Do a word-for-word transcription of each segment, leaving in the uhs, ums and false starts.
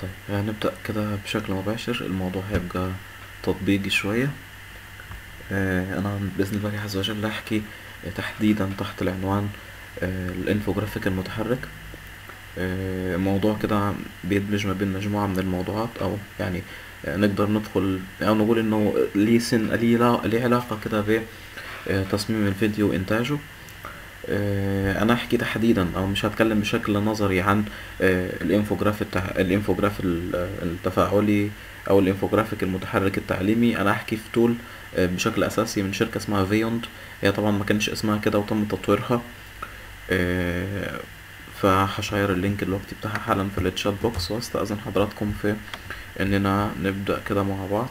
طيب هنبدأ كده بشكل مباشر. الموضوع هيبقى تطبيقي شوية. آه، أنا بإذن الله عز وجل هحكي تحديدا تحت العنوان آه، الانفوجرافيك المتحرك. آه، موضوع كده بيدمج ما بين مجموعة من الموضوعات، أو يعني آه، نقدر ندخل أو نقول إنه ليه سن ليه لا- ليه علاقة كده بتصميم الفيديو وإنتاجه. آه، انا احكي تحديدا او مش هتكلم بشكل نظري عن آه، الانفوجراف التح... الانفوجراف ال- التفاعلي او الانفوجرافيك المتحرك التعليمي. انا احكي في تول آه، بشكل اساسي من شركة اسمها فيوند. هي طبعا ما كانش اسمها كده وتم تطويرها. آه، فهشير اللينك الوقتي بتاعها حالا في التشات بوكس، واستأذن حضراتكم في اننا نبدأ كده مع بعض.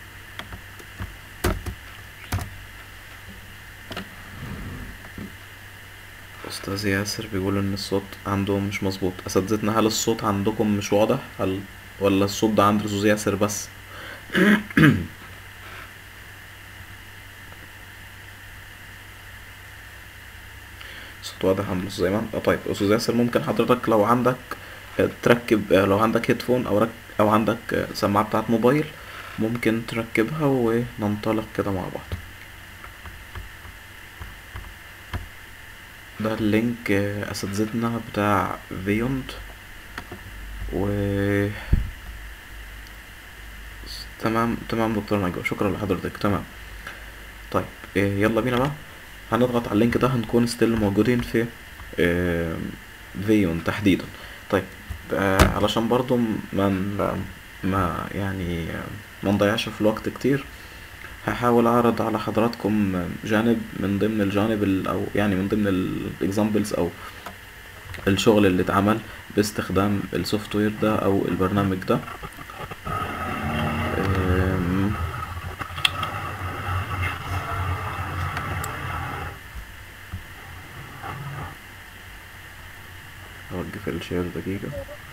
استاذ ياسر بيقول ان الصوت عنده مش مظبوط. اساتذتنا، هل الصوت عندكم مش واضح؟ هل ولا الصوت ده عند استاذ ياسر بس؟ الصوت واضح عند استاذ ايمن. آه، طيب استاذ ياسر، ممكن حضرتك لو عندك آه، تركب آه، لو عندك هيدفون او رك او عندك آه، سماعة بتاعت موبايل، ممكن تركبها وننطلق كده مع بعض. ده اللينك آه، اساتذتنا بتاع فيوند. و تمام تمام دكتور نجوى، شكرا لحضرتك. تمام. طيب إيه، يلا بينا بقى. هنضغط على اللينك ده، هنكون ستيل موجودين في آه، فيون تحديدا. طيب آه، علشان برضو ما ن- ما يعني آه، ما نضيعش في الوقت كتير، هحاول اعرض على حضراتكم جانب من ضمن الجانب ال- او يعني من ضمن الاكزامبلز او الشغل اللي اتعمل باستخدام السوفت وير ده او البرنامج ده. آم، اوقف الشير دقيقة.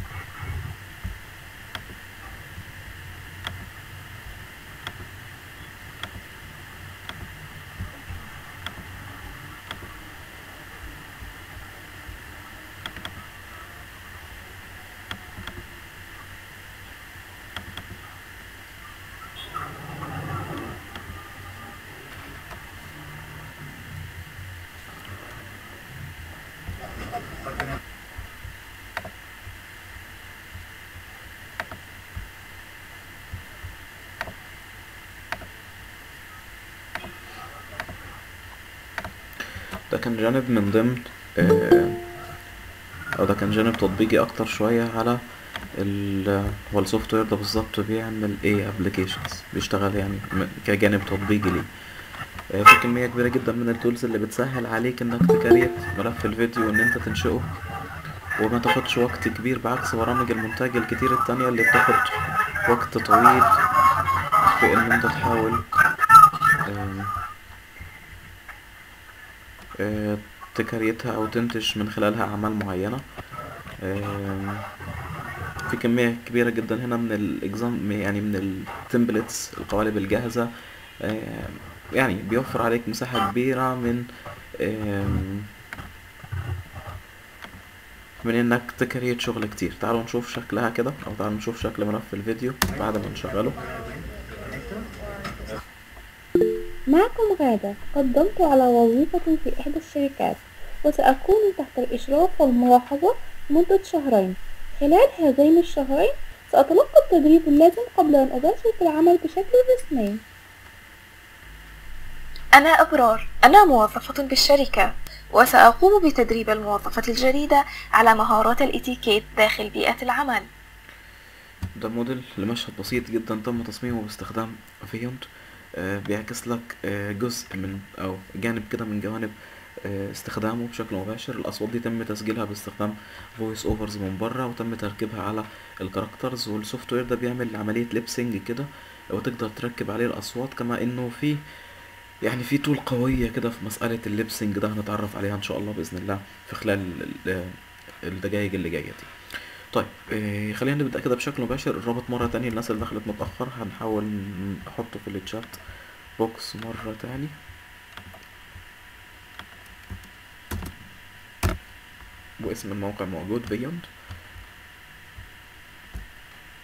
ده كان جانب من ضمن آه، او ده كان جانب تطبيقي اكتر شوية على ال هو السوفت وير ده بالظبط بيعمل ايه ابلكيشنز، بيشتغل يعني م- كجانب تطبيقي ليه. آه، في كمية كبيرة جدا من التولز اللي بتسهل عليك انك تكريت ملف الفيديو وان انت تنشئه وما تاخدش وقت كبير، بعكس برامج المونتاج الكتير التانية اللي بتاخد وقت طويل في ان انت تحاول آم، آه، تكريتها او تنتج من خلالها اعمال معينة. آم، في كمية كبيرة جدا هنا من الاكزام، يعني من التمبلتس، القوالب الجاهزة. آم، يعني بيوفر عليك مساحة كبيرة من آم، من انك تكريت شغل كتير. تعالوا نشوف شكلها كده، او تعالوا نشوف شكل ملف الفيديو بعد ما نشغله. معكم غادة، قدمت على وظيفة في إحدى الشركات، وسأكون تحت الإشراف والملاحظة لمدة شهرين. خلال هذين الشهرين سأتلقى التدريب اللازم قبل أن أباشر في العمل بشكل رسمي. أنا أبرار، أنا موظفة بالشركة، وسأقوم بتدريب الموظفة الجديدة على مهارات الإتيكيت داخل بيئة العمل. ده موديل لمشهد بسيط جدا تم تصميمه باستخدام فيونت. آه، بيعكس لك آه، جزء من او جانب كده من جوانب آه، استخدامه بشكل مباشر. الاصوات دي تم تسجيلها باستخدام فويس اوفرز من بره، وتم تركيبها على الكاركترز، والسوفت وير ده بيعمل عمليه ليبسينج كده، وتقدر تركب عليه الاصوات. كما انه في يعني في طول قويه كده في مساله الليبسينج ده، هنتعرف عليها ان شاء الله باذن الله في خلال ال- ال- الدقايق اللي جايه دي. طيب إيه، خلينا نبدأ كده بشكل مباشر. الرابط مرة تانية، الناس اللي دخلت متأخر هنحاول نحطه في التشات بوكس مرة تاني. واسم الموقع موجود بيوند.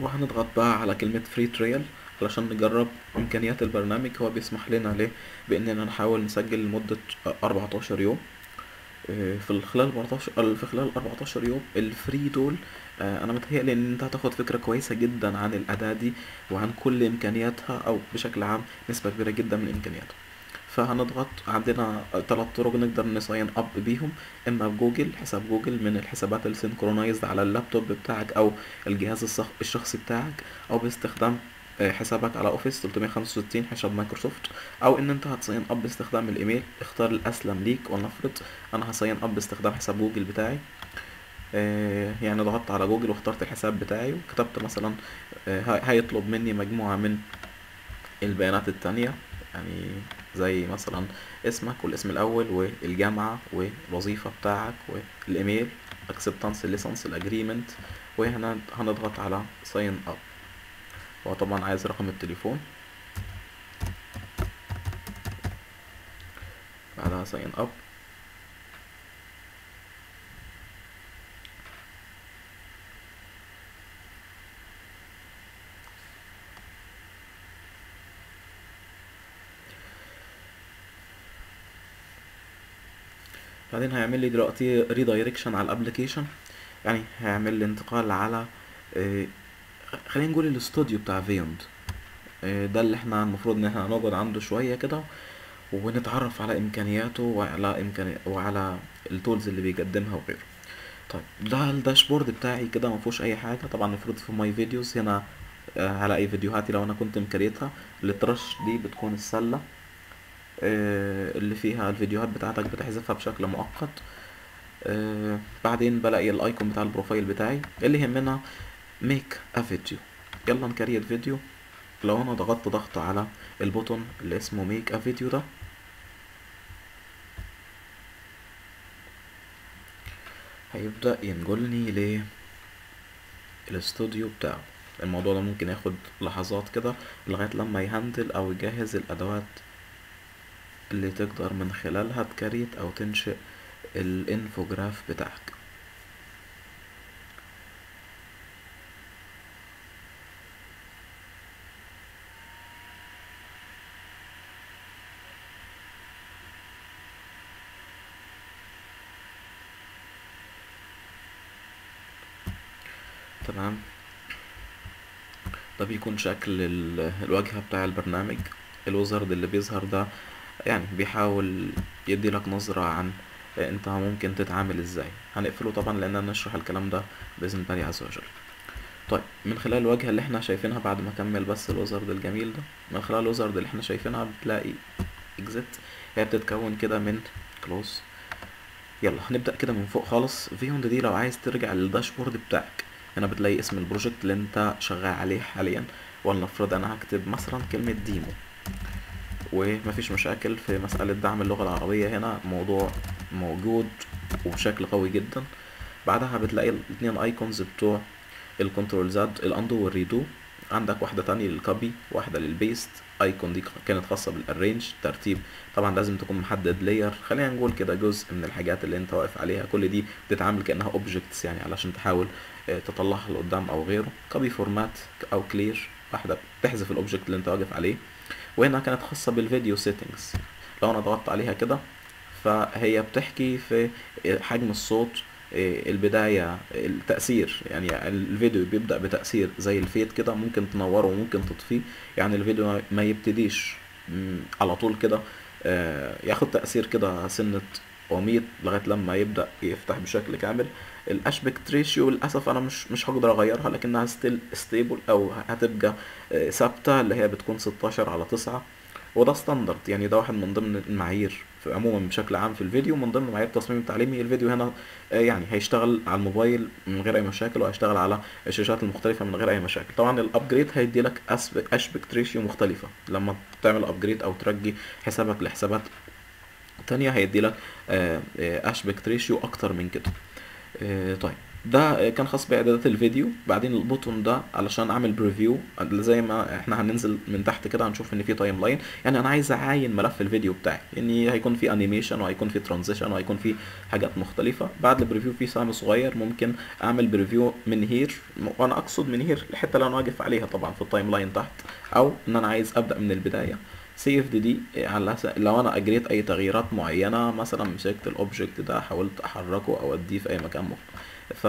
وهنضغط بقى على كلمة فري تريال علشان نجرب امكانيات البرنامج. هو بيسمح لنا ليه باننا نحاول نسجل لمدة اربعتاشر يوم. في خلال اربعتاشر في خلال اربعتاشر يوم الفري دول، انا متهيألي ان انت هتاخد فكرة كويسة جدا عن الاداة دي وعن كل امكانياتها، او بشكل عام نسبة كبيرة جدا من امكانياتها. فهنضغط، عندنا ثلاث طرق نقدر نساين اب بيهم، اما بجوجل، حساب جوجل من الحسابات السينكرونايزد على اللابتوب بتاعك او الجهاز الشخصي بتاعك، او باستخدام حسابك على اوفيس ثلاثمية وخمسة وستين حساب مايكروسوفت، او ان انت هتصين اب باستخدام الايميل. اختار الاسلم ليك، ولنفرض انا هصين اب باستخدام حساب جوجل بتاعي. آه يعني ضغطت على جوجل واخترت الحساب بتاعي وكتبت مثلا، آه هيطلب مني مجموعة من البيانات التانية، يعني زي مثلا اسمك والاسم الاول والجامعة والوظيفة بتاعك والايميل، acceptance license الاجريمنت، وهنا هنضغط على sign up. هو طبعا عايز رقم التليفون، بعدها sign up. بعدين هيعمل لي دلوقتي ريدايركشن على الابلكيشن، يعني هيعمل لي انتقال على اه خلينا نقول الاستوديو بتاع فيوند. اه ده اللي احنا المفروض ان احنا نقعد عنده شويه كده ونتعرف على امكانياته وعلى امكاني وعلى التولز اللي بيقدمها وغيره. طيب ده الداشبورد بتاعي كده ما فيهوش اي حاجه. طبعا المفروض في ماي فيديوز هنا اه هلاقي فيديوهاتي لو انا كنت مكريتها. الترش دي بتكون السله اه اللي فيها الفيديوهات بتاعتك بتحذفها بشكل مؤقت. آه بعدين بلاقي الايكون بتاع البروفايل بتاعي اللي يهمنا ميك ا فيديو. يلا نكريت فيديو. لو انا ضغطت ضغط على البوتون اللي اسمه ميك ا فيديو ده، هيبدأ ينقلني للاستوديو بتاعه. الموضوع ده ممكن ياخد لحظات كده لغاية لما يهندل او يجهز الادوات اللي تقدر من خلالها تكريت او تنشئ الانفوجراف بتاعك. تمام، ده بيكون شكل الواجهة بتاع البرنامج. الوزارد اللي بيظهر ده يعني بيحاول يدي لك نظرة عن انت ممكن تتعامل ازاي. هنقفله طبعا لان نشرح الكلام ده باذن الله عز وجل. طيب من خلال الواجهة اللي احنا شايفينها بعد ما اكمل بس الوزارد الجميل ده، من خلال الوزارد اللي احنا شايفينها بتلاقي exit. هي بتتكون كده من close. يلا هنبدأ كده من فوق خالص. فيوند دي لو عايز ترجع للداشبورد بتاعك، هنا بتلاقي اسم البروجكت اللي انت شغال عليه حاليا. ولنفرض انا هكتب مثلا كلمة ديمو، ومفيش مشاكل في مسألة دعم اللغة العربية. هنا موضوع موجود وبشكل قوي جدا. بعدها بتلاقي الاثنين ايكونز بتوع الكنترول زد، الاندو والريدو. عندك واحدة تانية للكوبي، واحدة للبيست. ايكون دي كانت خاصة بالارينج ترتيب، طبعا لازم تكون محدد لاير، خلينا نقول كده جزء من الحاجات اللي انت واقف عليها. كل دي بتتعامل كأنها اوبجكتس يعني علشان تحاول تطلعها لقدام او غيره. كوبي فورمات او كلير، واحدة بتحذف الاوبجكت اللي انت واقف عليه. وهنا كانت خاصة بالفيديو سيتنجز، لو انا ضغطت عليها كده فهي بتحكي في حجم الصوت، البداية، التأثير. يعني الفيديو بيبدأ بتأثير زي الفيت كده، ممكن تنوره وممكن تطفيه. يعني الفيديو ما يبتديش على طول كده، ياخد تأثير كده سنة وميت لغاية لما يبدأ يفتح بشكل كامل. الاشبكت ريشيو للأسف أنا مش مش هقدر أغيرها، لكنها ستيل ستيبل أو هتبقى ثابتة، اللي هي بتكون ستاشر على تسعة، وده ستاندرد. يعني ده واحد من ضمن المعايير في عموما بشكل عام في الفيديو، من ضمن معايير التصميم التعليمي. الفيديو هنا يعني هيشتغل على الموبايل من غير اي مشاكل، وهيشتغل على الشاشات المختلفه من غير اي مشاكل. طبعا الابجريد هيدي لك اشبكت ريشيو مختلفه. لما تعمل ابجريد او ترجي حسابك لحسابات تانية هيدي لك اشبكت ريشيو اكتر من كده. طيب ده كان خاص باعدادات الفيديو. بعدين البوتون ده علشان اعمل بريفيو، زي ما احنا هننزل من تحت كده هنشوف ان في تايم لاين. يعني انا عايز اعاين ملف الفيديو بتاعي، يعني هيكون في انيميشن وهيكون في ترانزيشن وهيكون في حاجات مختلفه. بعد البريفيو في سهم صغير ممكن اعمل بريفيو من هير، وانا اقصد من هير الحته اللي انا واقف عليها طبعا في التايم لاين تحت، او ان انا عايز ابدا من البدايه. سيف دي دي على س- لو انا اجريت اي تغييرات معينه، مثلا مسكت الاوبجكت ده حاولت احركه او اديه في اي مكان مختلف،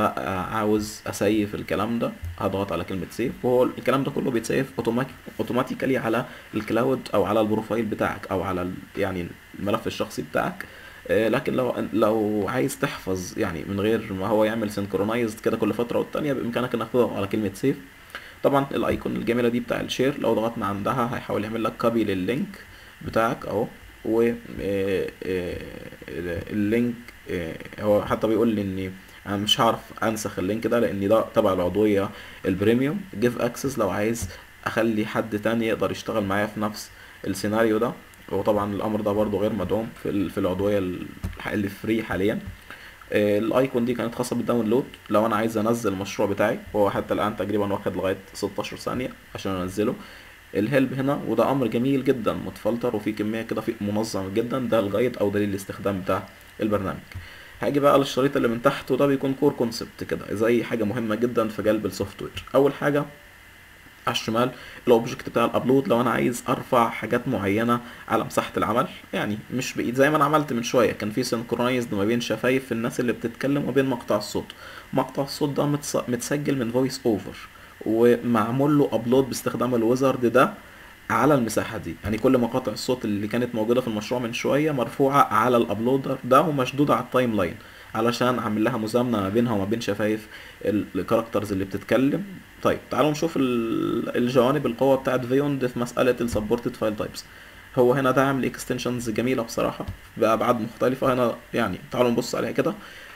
فعاوز اسيف الكلام ده، هضغط على كلمة سيف، وهو الكلام ده كله بيتسيف اوتوماتيك اوتوماتيكالي على الكلاود او على البروفايل بتاعك او على ال- يعني الملف الشخصي بتاعك. آه، لكن لو لو عايز تحفظ يعني من غير ما هو يعمل سينكرونايزد كده كل فترة والتانية، بامكانك انك تضغط على كلمة سيف. طبعا الايكون الجميلة دي بتاع الشير، لو ضغطنا عندها هيحاول يعمل لك كوبي لللينك بتاعك اهو. و آه، آه، اللينك آه، هو حتى بيقول لي اني انا مش هعرف انسخ اللينك ده لان ده تبع العضويه البريميوم. جيف اكسس لو عايز اخلي حد تاني يقدر يشتغل معايا في نفس السيناريو ده، وطبعا الامر ده برضو غير مدعوم في ال- في العضويه ال- اللي فري حاليا. آه، الايكون دي كانت خاصه بالداونلود، لو انا عايز انزل المشروع بتاعي، وهو حتى الان تقريبا واخد لغايه ستاشر ثانيه عشان انزله. الهيلب هنا، وده امر جميل جدا متفلتر وفي كميه كده في منظم جدا، ده الجايد او دليل الاستخدام بتاع البرنامج. هاجي بقى للشريط اللي من تحت، وده بيكون كور كونسبت كده، زي حاجه مهمه جدا في قلب السوفت وير. اول حاجه على الشمال الاوبجكت بتاع الابلود، لو انا عايز ارفع حاجات معينه على مساحه العمل، يعني مش بايد زي ما انا عملت من شويه، كان في سنكرونايزد ما بين شفايف الناس اللي بتتكلم وبين مقطع الصوت. مقطع الصوت ده متص- متسجل من فويس اوفر، ومعمول له ابلود باستخدام الويزرد ده على المساحة دي. يعني كل مقاطع الصوت اللي كانت موجودة في المشروع من شوية مرفوعة على الابلودر ده ومشدودة على التايم لاين، علشان اعمل لها مزامنة ما بينها وما بين شفايف ال- الكاركترز اللي بتتكلم. طيب تعالوا نشوف ال- الجوانب القوة بتاعت فيوند في مسألة السبورتد فايل تايبس. هو هنا دعم لاكستنشنز جميلة بصراحة بأبعاد مختلفة. هنا يعني تعالوا نبص عليها كده.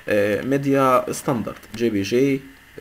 ميديا ستاندرد، جي بي جي،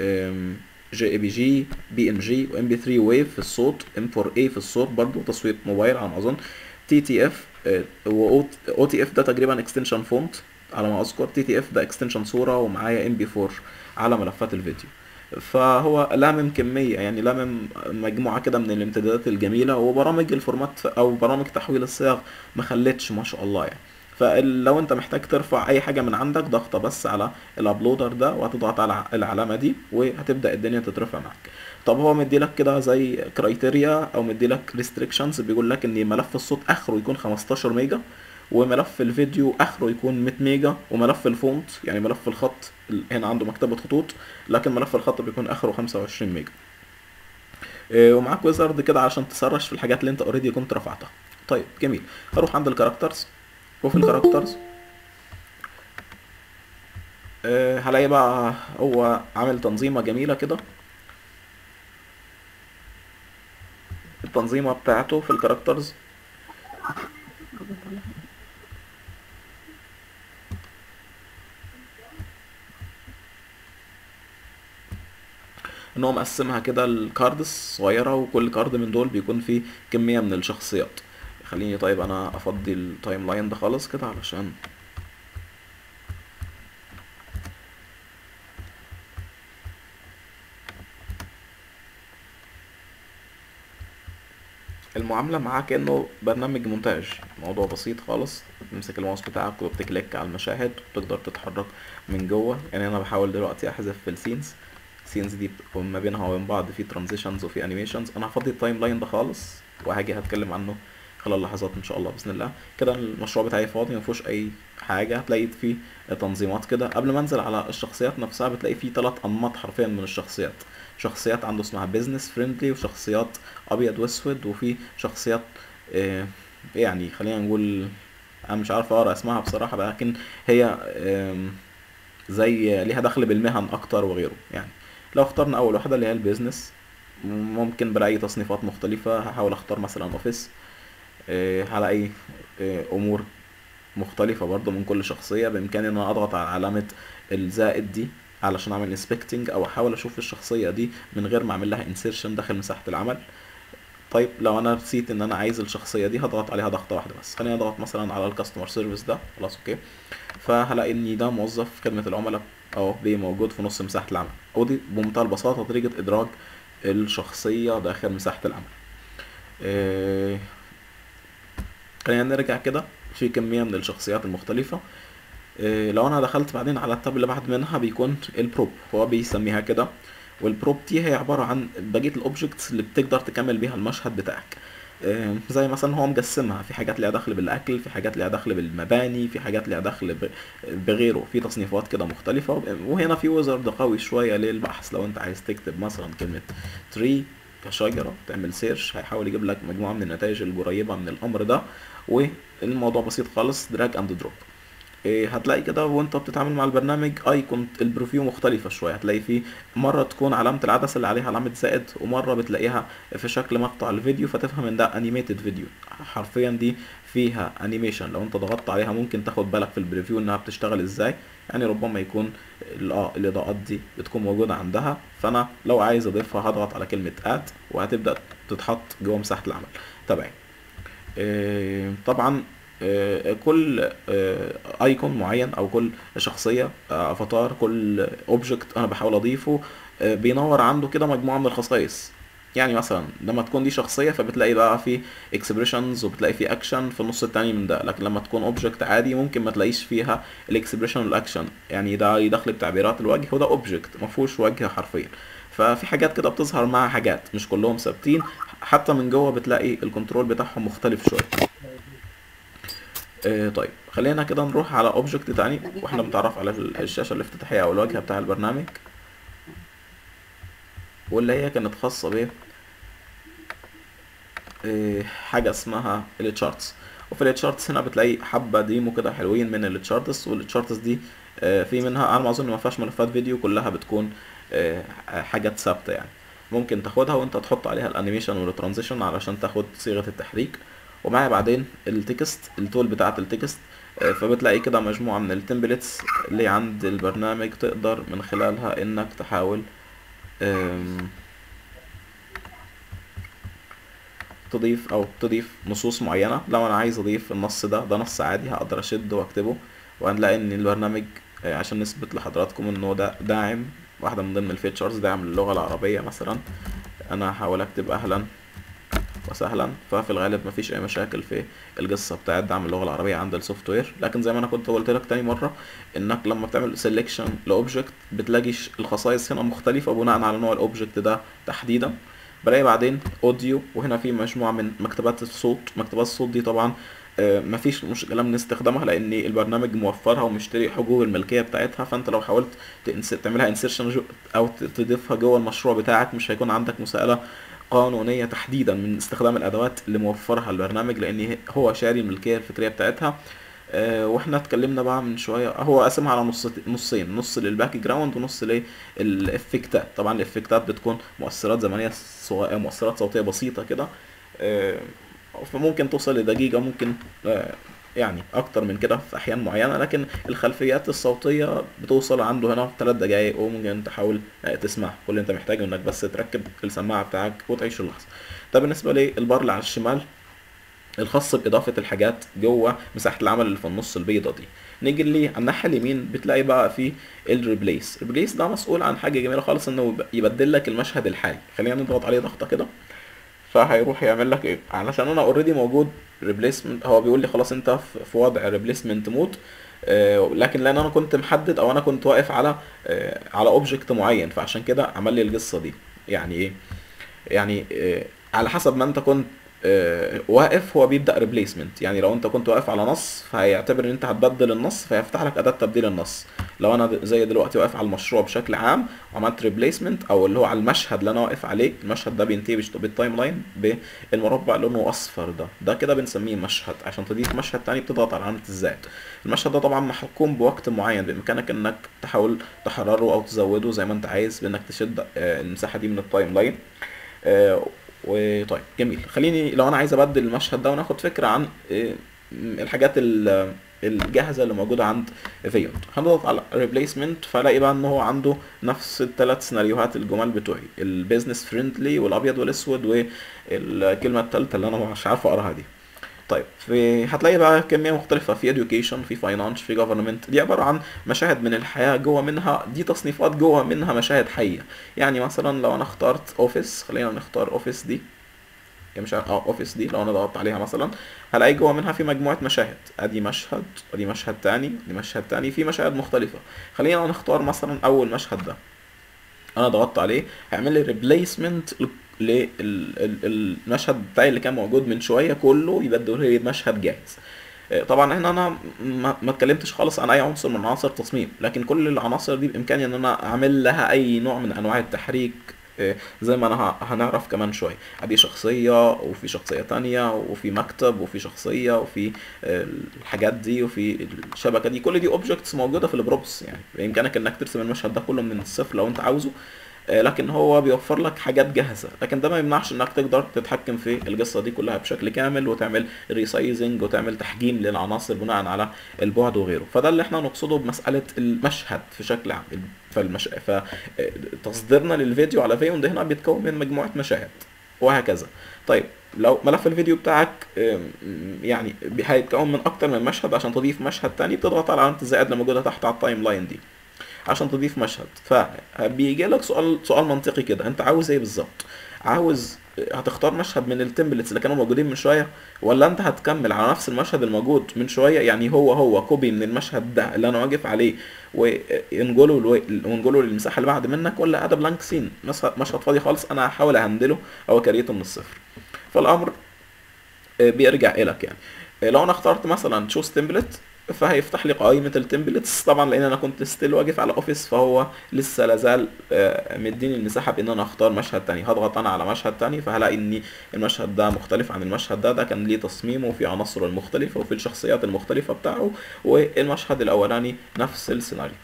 جي اي بي جي، بي ام جي، وام بي ثري ويف في الصوت، ام فور اي في الصوت برضو تصوير موبايل على ما اظن، تي تي اف، واو تي اف ده تقريبا اكستنشن فونت على ما اذكر، تي تي اف ده اكستنشن صورة، ومعايا ام بي فور على ملفات الفيديو. فهو لامم كمية، يعني لامم مجموعة كده من الامتدادات الجميلة، وبرامج الفورمات او برامج تحويل الصيغ ما خلتش ما شاء الله يعني. فلو انت محتاج ترفع اي حاجة من عندك، ضغطة بس على الابلودر ده وهتضغط على العلامة دي وهتبدأ الدنيا تترفع معاك. طب هو مديلك كده زي كرايتيريا او مديلك ريستريكشنز، بيقول لك ان ملف الصوت اخره يكون خمستاشر ميجا، وملف الفيديو اخره يكون مية ميجا، وملف الفونت يعني ملف الخط هنا عنده مكتبة خطوط، لكن ملف الخط بيكون اخره خمسة وعشرين ميجا. إيه، ومعاك ويزرد كده عشان تسرش في الحاجات اللي انت اوريدي كنت رفعتها. طيب جميل، هروح عند الكاركترز، وفي الكاركترز أه هلاقي بقى هو عامل تنظيمة جميلة كده. التنظيمة بتاعته في الكاركترز ان هو مقسمها كده الكاردز صغيرة، وكل كارد من دول بيكون فيه كمية من الشخصيات. خليني طيب انا افضي التايم لاين ده خالص كده علشان المعاملة معاه كأنه برنامج مونتاج. موضوع بسيط خالص، تمسك الماوس بتاعك وبتكليك على المشاهد وتقدر تتحرك من جوه. يعني انا بحاول دلوقتي احذف في السينز، السينز دي بتكون ما بينها وبين بعض في ترانزيشنز وفي انيميشنز. انا هفضي التايم لاين ده خالص وهاجي هتكلم عنه خلال لحظات ان شاء الله باذن الله. كده المشروع بتاعي فاضي مفيهوش اي حاجه. هتلاقي فيه تنظيمات كده. قبل ما انزل على الشخصيات نفسها بتلاقي فيه ثلاث انماط حرفيا من الشخصيات. شخصيات عنده اسمها بيزنس فريندلي، وشخصيات ابيض واسود، وفي شخصيات آه، يعني خلينا نقول انا مش عارف اقرا اسمها بصراحه، لكن هي آم، زي ليها دخل بالمهن اكتر وغيره يعني. لو اخترنا اول واحده اللي هي البيزنس، ممكن بلاقي تصنيفات مختلفه. هحاول اختار مثلا اوفيس، آه، هلاقي آه، امور مختلفة برضو من كل شخصية. بإمكاني إن أنا أضغط على علامة الزائد دي علشان أعمل انسبكتنج أو أحاول أشوف الشخصية دي من غير ما أعمل لها انسيرشن داخل مساحة العمل. طيب لو أنا نسيت إن أنا عايز الشخصية دي هضغط عليها ضغطة واحدة بس. خليني أضغط مثلا على الكاستمر سيرفيس ده، خلاص أوكي. فهلاقي إن ده موظف خدمة العملاء اهو بي موجود في نص مساحة العمل. ودي بمنتهى البساطة طريقة ادراج الشخصية داخل مساحة العمل. إيه، خلينا نرجع كده في كمية من الشخصيات المختلفة. إيه، لو انا دخلت بعدين على التاب اللي بعد منها بيكون البروب، هو بيسميها كده. والبروب دي هي عبارة عن بقية الاوبجكتس اللي بتقدر تكمل بيها المشهد بتاعك. إيه، زي مثلا هو مقسمها في حاجات ليها دخل بالاكل، في حاجات ليها دخل بالمباني، في حاجات ليها دخل ب- بغيره، في تصنيفات كده مختلفة. وهنا في ويزرد قوي شوية للبحث. لو انت عايز تكتب مثلا كلمة تري كشجرة تعمل سيرش، هيحاول يجيب لك مجموعة من النتائج القريبة من الامر ده. والموضوع بسيط خالص، دراج اند دروب. إيه، هتلاقي كده وانت بتتعامل مع البرنامج ايكون البروفيو مختلفة شوية. هتلاقي فيه مرة تكون علامة العدسة اللي عليها علامة زائد، ومرة بتلاقيها في شكل مقطع الفيديو فتفهم ان ده انيميتد فيديو. حرفيا دي فيها انيميشن، لو انت ضغطت عليها ممكن تاخد بالك في البريفيو انها بتشتغل ازاي. يعني ربما يكون ال- اه الاضاءات دي بتكون موجودة عندها، فانا لو عايز اضيفها هضغط على كلمة اد وهتبدأ تتحط جوه مساحة العمل تبعي. آه، طبعا آه، كل ايكون معين او كل شخصيه، آه، افاتار، كل اوبجكت انا بحاول اضيفه آه، بينور عنده كده مجموعه من الخصائص. يعني مثلا لما تكون دي شخصيه فبتلاقي بقى في اكسبريشنز وبتلاقي في اكشن في النص التاني من ده. لكن لما تكون اوبجكت عادي ممكن ما تلاقيش فيها الاكسبريشن والاكشن. يعني ده يدخل بتعبيرات الوجه، وده اوبجكت ما فيهوش وجه حرفيا. ففي حاجات كده بتظهر مع حاجات، مش كلهم ثابتين. حتى من جوه بتلاقي الكنترول بتاعهم مختلف شويه. آه، طيب خلينا كده نروح على اوبجكت تاني واحنا بنتعرف على ال- الشاشة الافتتاحية او الواجهة بتاع البرنامج، واللي هي كانت خاصة ب آه، حاجة اسمها التشارتس. وفي التشارتس هنا بتلاقي حبة ديمو كده حلوين من التشارتس. والتشارتس دي آه، في منها على ما اظن ما فيهاش ملفات فيديو، كلها بتكون آه، حاجات ثابتة يعني. ممكن تاخدها وانت تحط عليها الانيميشن والترانزيشن علشان تاخد صيغة التحريك. ومعايا بعدين التكست، التول بتاعة التكست. آه، فبتلاقي كده مجموعة من التمبلتس اللي عند البرنامج تقدر من خلالها انك تحاول آم، تضيف او تضيف نصوص معينة. لو انا عايز اضيف النص ده ده نص عادي هقدر اشده واكتبه. وهنلاقي ان البرنامج آه، عشان نثبت لحضراتكم انه ده داعم واحدة من ضمن الفيتشرز، داعم للغة العربية مثلا. انا هحاول اكتب اهلا وسهلا، ففي الغالب مفيش اي مشاكل في القصه بتاعه دعم اللغه العربيه عند السوفت وير. لكن زي ما انا كنت قلت لك تاني مره، انك لما بتعمل سيلكشن لاوبجكت بتلاقي ش- الخصائص هنا مختلفه بناء على نوع الاوبجكت ده تحديدا. بلاقي بعدين اوديو، وهنا في مجموعه من مكتبات الصوت. مكتبات الصوت دي طبعا آه، مفيش مشكله من استخدامها لان البرنامج موفرها ومشتري حقوق الملكيه بتاعتها. فانت لو حاولت تنس- تعملها انسيرشن او ت- تضيفها جوه المشروع بتاعك مش هيكون عندك مساءله قانونية تحديدا من استخدام الأدوات اللي موفرها البرنامج، لأن هو شاري الملكية الفكرية بتاعتها. آه، واحنا اتكلمنا بقى من شوية، هو قسمها على نص نصين، نص للباك جراوند ونص للإفكتات. طبعا الإفكتات بتكون مؤثرات زمنية صغيرة، مؤثرات صوتية بسيطة كده. آه، فممكن توصل لدقيقة، ممكن آه، يعني أكتر من كده في أحيان معينة. لكن الخلفيات الصوتية بتوصل عنده هنا ثلاث دقايق، وممكن تحاول آه، تسمعها. كل اللي أنت محتاجه إنك بس تركب السماعة بتاعك وتعيش اللحظة. ده بالنسبة للبار اللي على الشمال الخاص بإضافة الحاجات جوه مساحة العمل اللي في النص البيضة دي. نيجي اللي على الناحية اليمين بتلاقي بقى في الريبليس. الريبليس ده مسؤول عن حاجة جميلة خالص، انه يبدل لك المشهد الحالي. خلينا نضغط عليه ضغطة كده، فهيروح يعمل لك ايه. علشان انا اوريدي موجود ريبليسمنت، هو بيقول لي خلاص انت في في وضع ريبليسمنت مود. آه، لكن لان انا كنت محدد او انا كنت واقف على آه، على اوبجكت معين، فعشان كده عمل لي القصة دي. يعني ايه؟ يعني آه، على حسب ما انت كنت آه، واقف هو بيبدأ ريبليسمنت. يعني لو انت كنت واقف على نص فهيعتبر ان انت هتبدل النص، فيفتح لك اداة تبديل النص. لو انا د- زي دلوقتي واقف على المشروع بشكل عام وعملت ريبليسمنت، او اللي هو على المشهد اللي انا واقف عليه، المشهد ده بينتهي بش- بالتايم لاين بالمربع لونه اصفر ده ده كده بنسميه مشهد. عشان تضيف مشهد تاني بتضغط على علامة الزائد. المشهد ده طبعا محكوم بوقت معين، بامكانك انك تحاول تحرره او تزوده زي ما انت عايز بانك تشد آه، المساحة دي من التايم لاين. آه، وطيب جميل، خليني لو انا عايز ابدل المشهد ده وناخد فكره عن آه، الحاجات ال- الجاهزه اللي موجوده عند فيونت. هنضغط على ريبليسمنت فلاقي بقى ان هو عنده نفس الثلاث سيناريوهات الجمال بتوعي، البيزنس فريندلي والابيض والاسود والكلمه الثالثه اللي انا مش عارف اقراها دي. طيب في هتلاقي بقى كميه مختلفه، في education، في finance، في government. دي عباره عن مشاهد من الحياه، جوه منها دي تصنيفات، جوه منها مشاهد حيه. يعني مثلا لو انا اخترت اوفيس، خلينا نختار اوفيس دي، يعني مش اه اوفيس دي، لو انا ضغطت عليها مثلا هلاقي جوه منها في مجموعه مشاهد. ادي مشهد، ادي مشهد تاني، ادي مشهد تاني، في مشاهد مختلفه. خلينا نختار مثلا اول مشهد ده، انا ضغطت عليه هيعمل لي ريبليسمنت للمشهد بتاعي اللي كان موجود من شويه، كله يبدل لي مشهد جاهز. طبعا هنا انا ما ما اتكلمتش خالص عن اي عنصر من عناصر التصميم، لكن كل العناصر دي بامكاني ان انا اعمل لها اي نوع من انواع التحريك، زي ما انا ه- هنعرف كمان شويه. ادي شخصيه، وفي شخصيه تانية، وفي مكتب، وفي شخصيه، وفي الحاجات دي، وفي الشبكه دي. كل دي اوبجكتس موجوده في البروبس، يعني بامكانك انك ترسم المشهد ده كله من الصفر لو انت عاوزه. آه، لكن هو بيوفر لك حاجات جاهزه، لكن ده ما يمنعش انك تقدر تتحكم في القصه دي كلها بشكل كامل، وتعمل ريسايزنج، وتعمل تحجيم للعناصر بناء على البعد وغيره. فده اللي احنا نقصده بمساله المشهد في شكل عام. فالمش... فتصديرنا للفيديو على فيوند هنا بيتكون من مجموعه مشاهد وهكذا. طيب لو ملف الفيديو بتاعك آم، يعني هيتكون من اكتر من مشهد، عشان تضيف مشهد تاني بتضغط على علامه الزائد اللي موجوده تحت على التايم لاين دي عشان تضيف مشهد. فبيجي لك سؤال سؤال منطقي كده، انت عاوز ايه بالظبط؟ عاوز هتختار مشهد من التمبلتس اللي كانوا موجودين من شويه، ولا انت هتكمل على نفس المشهد الموجود من شويه، يعني هو هو كوبي من المشهد ده اللي انا واقف عليه وانجله الو... ونقوله للمساحه اللي بعد منك، ولا ادى بلانك سين، مشهد مشهد فاضي خالص انا هحاول اهندله او اكريته من الصفر؟ فالامر آه، بيرجع الك يعني. آه، لو انا اخترت مثلا تشوز تمبلت، فهيفتح لي قائمة التمبلتس طبعا، لان انا كنت ستيل واقف على اوفيس، فهو لسه لازال آه، مديني المساحة بان انا اختار مشهد تاني. هضغط انا على مشهد تاني، فهلاقي ان المشهد ده مختلف عن المشهد ده، ده كان ليه تصميمه وفي عناصره المختلفة وفي الشخصيات المختلفة بتاعه، والمشهد الاولاني نفس السيناريو.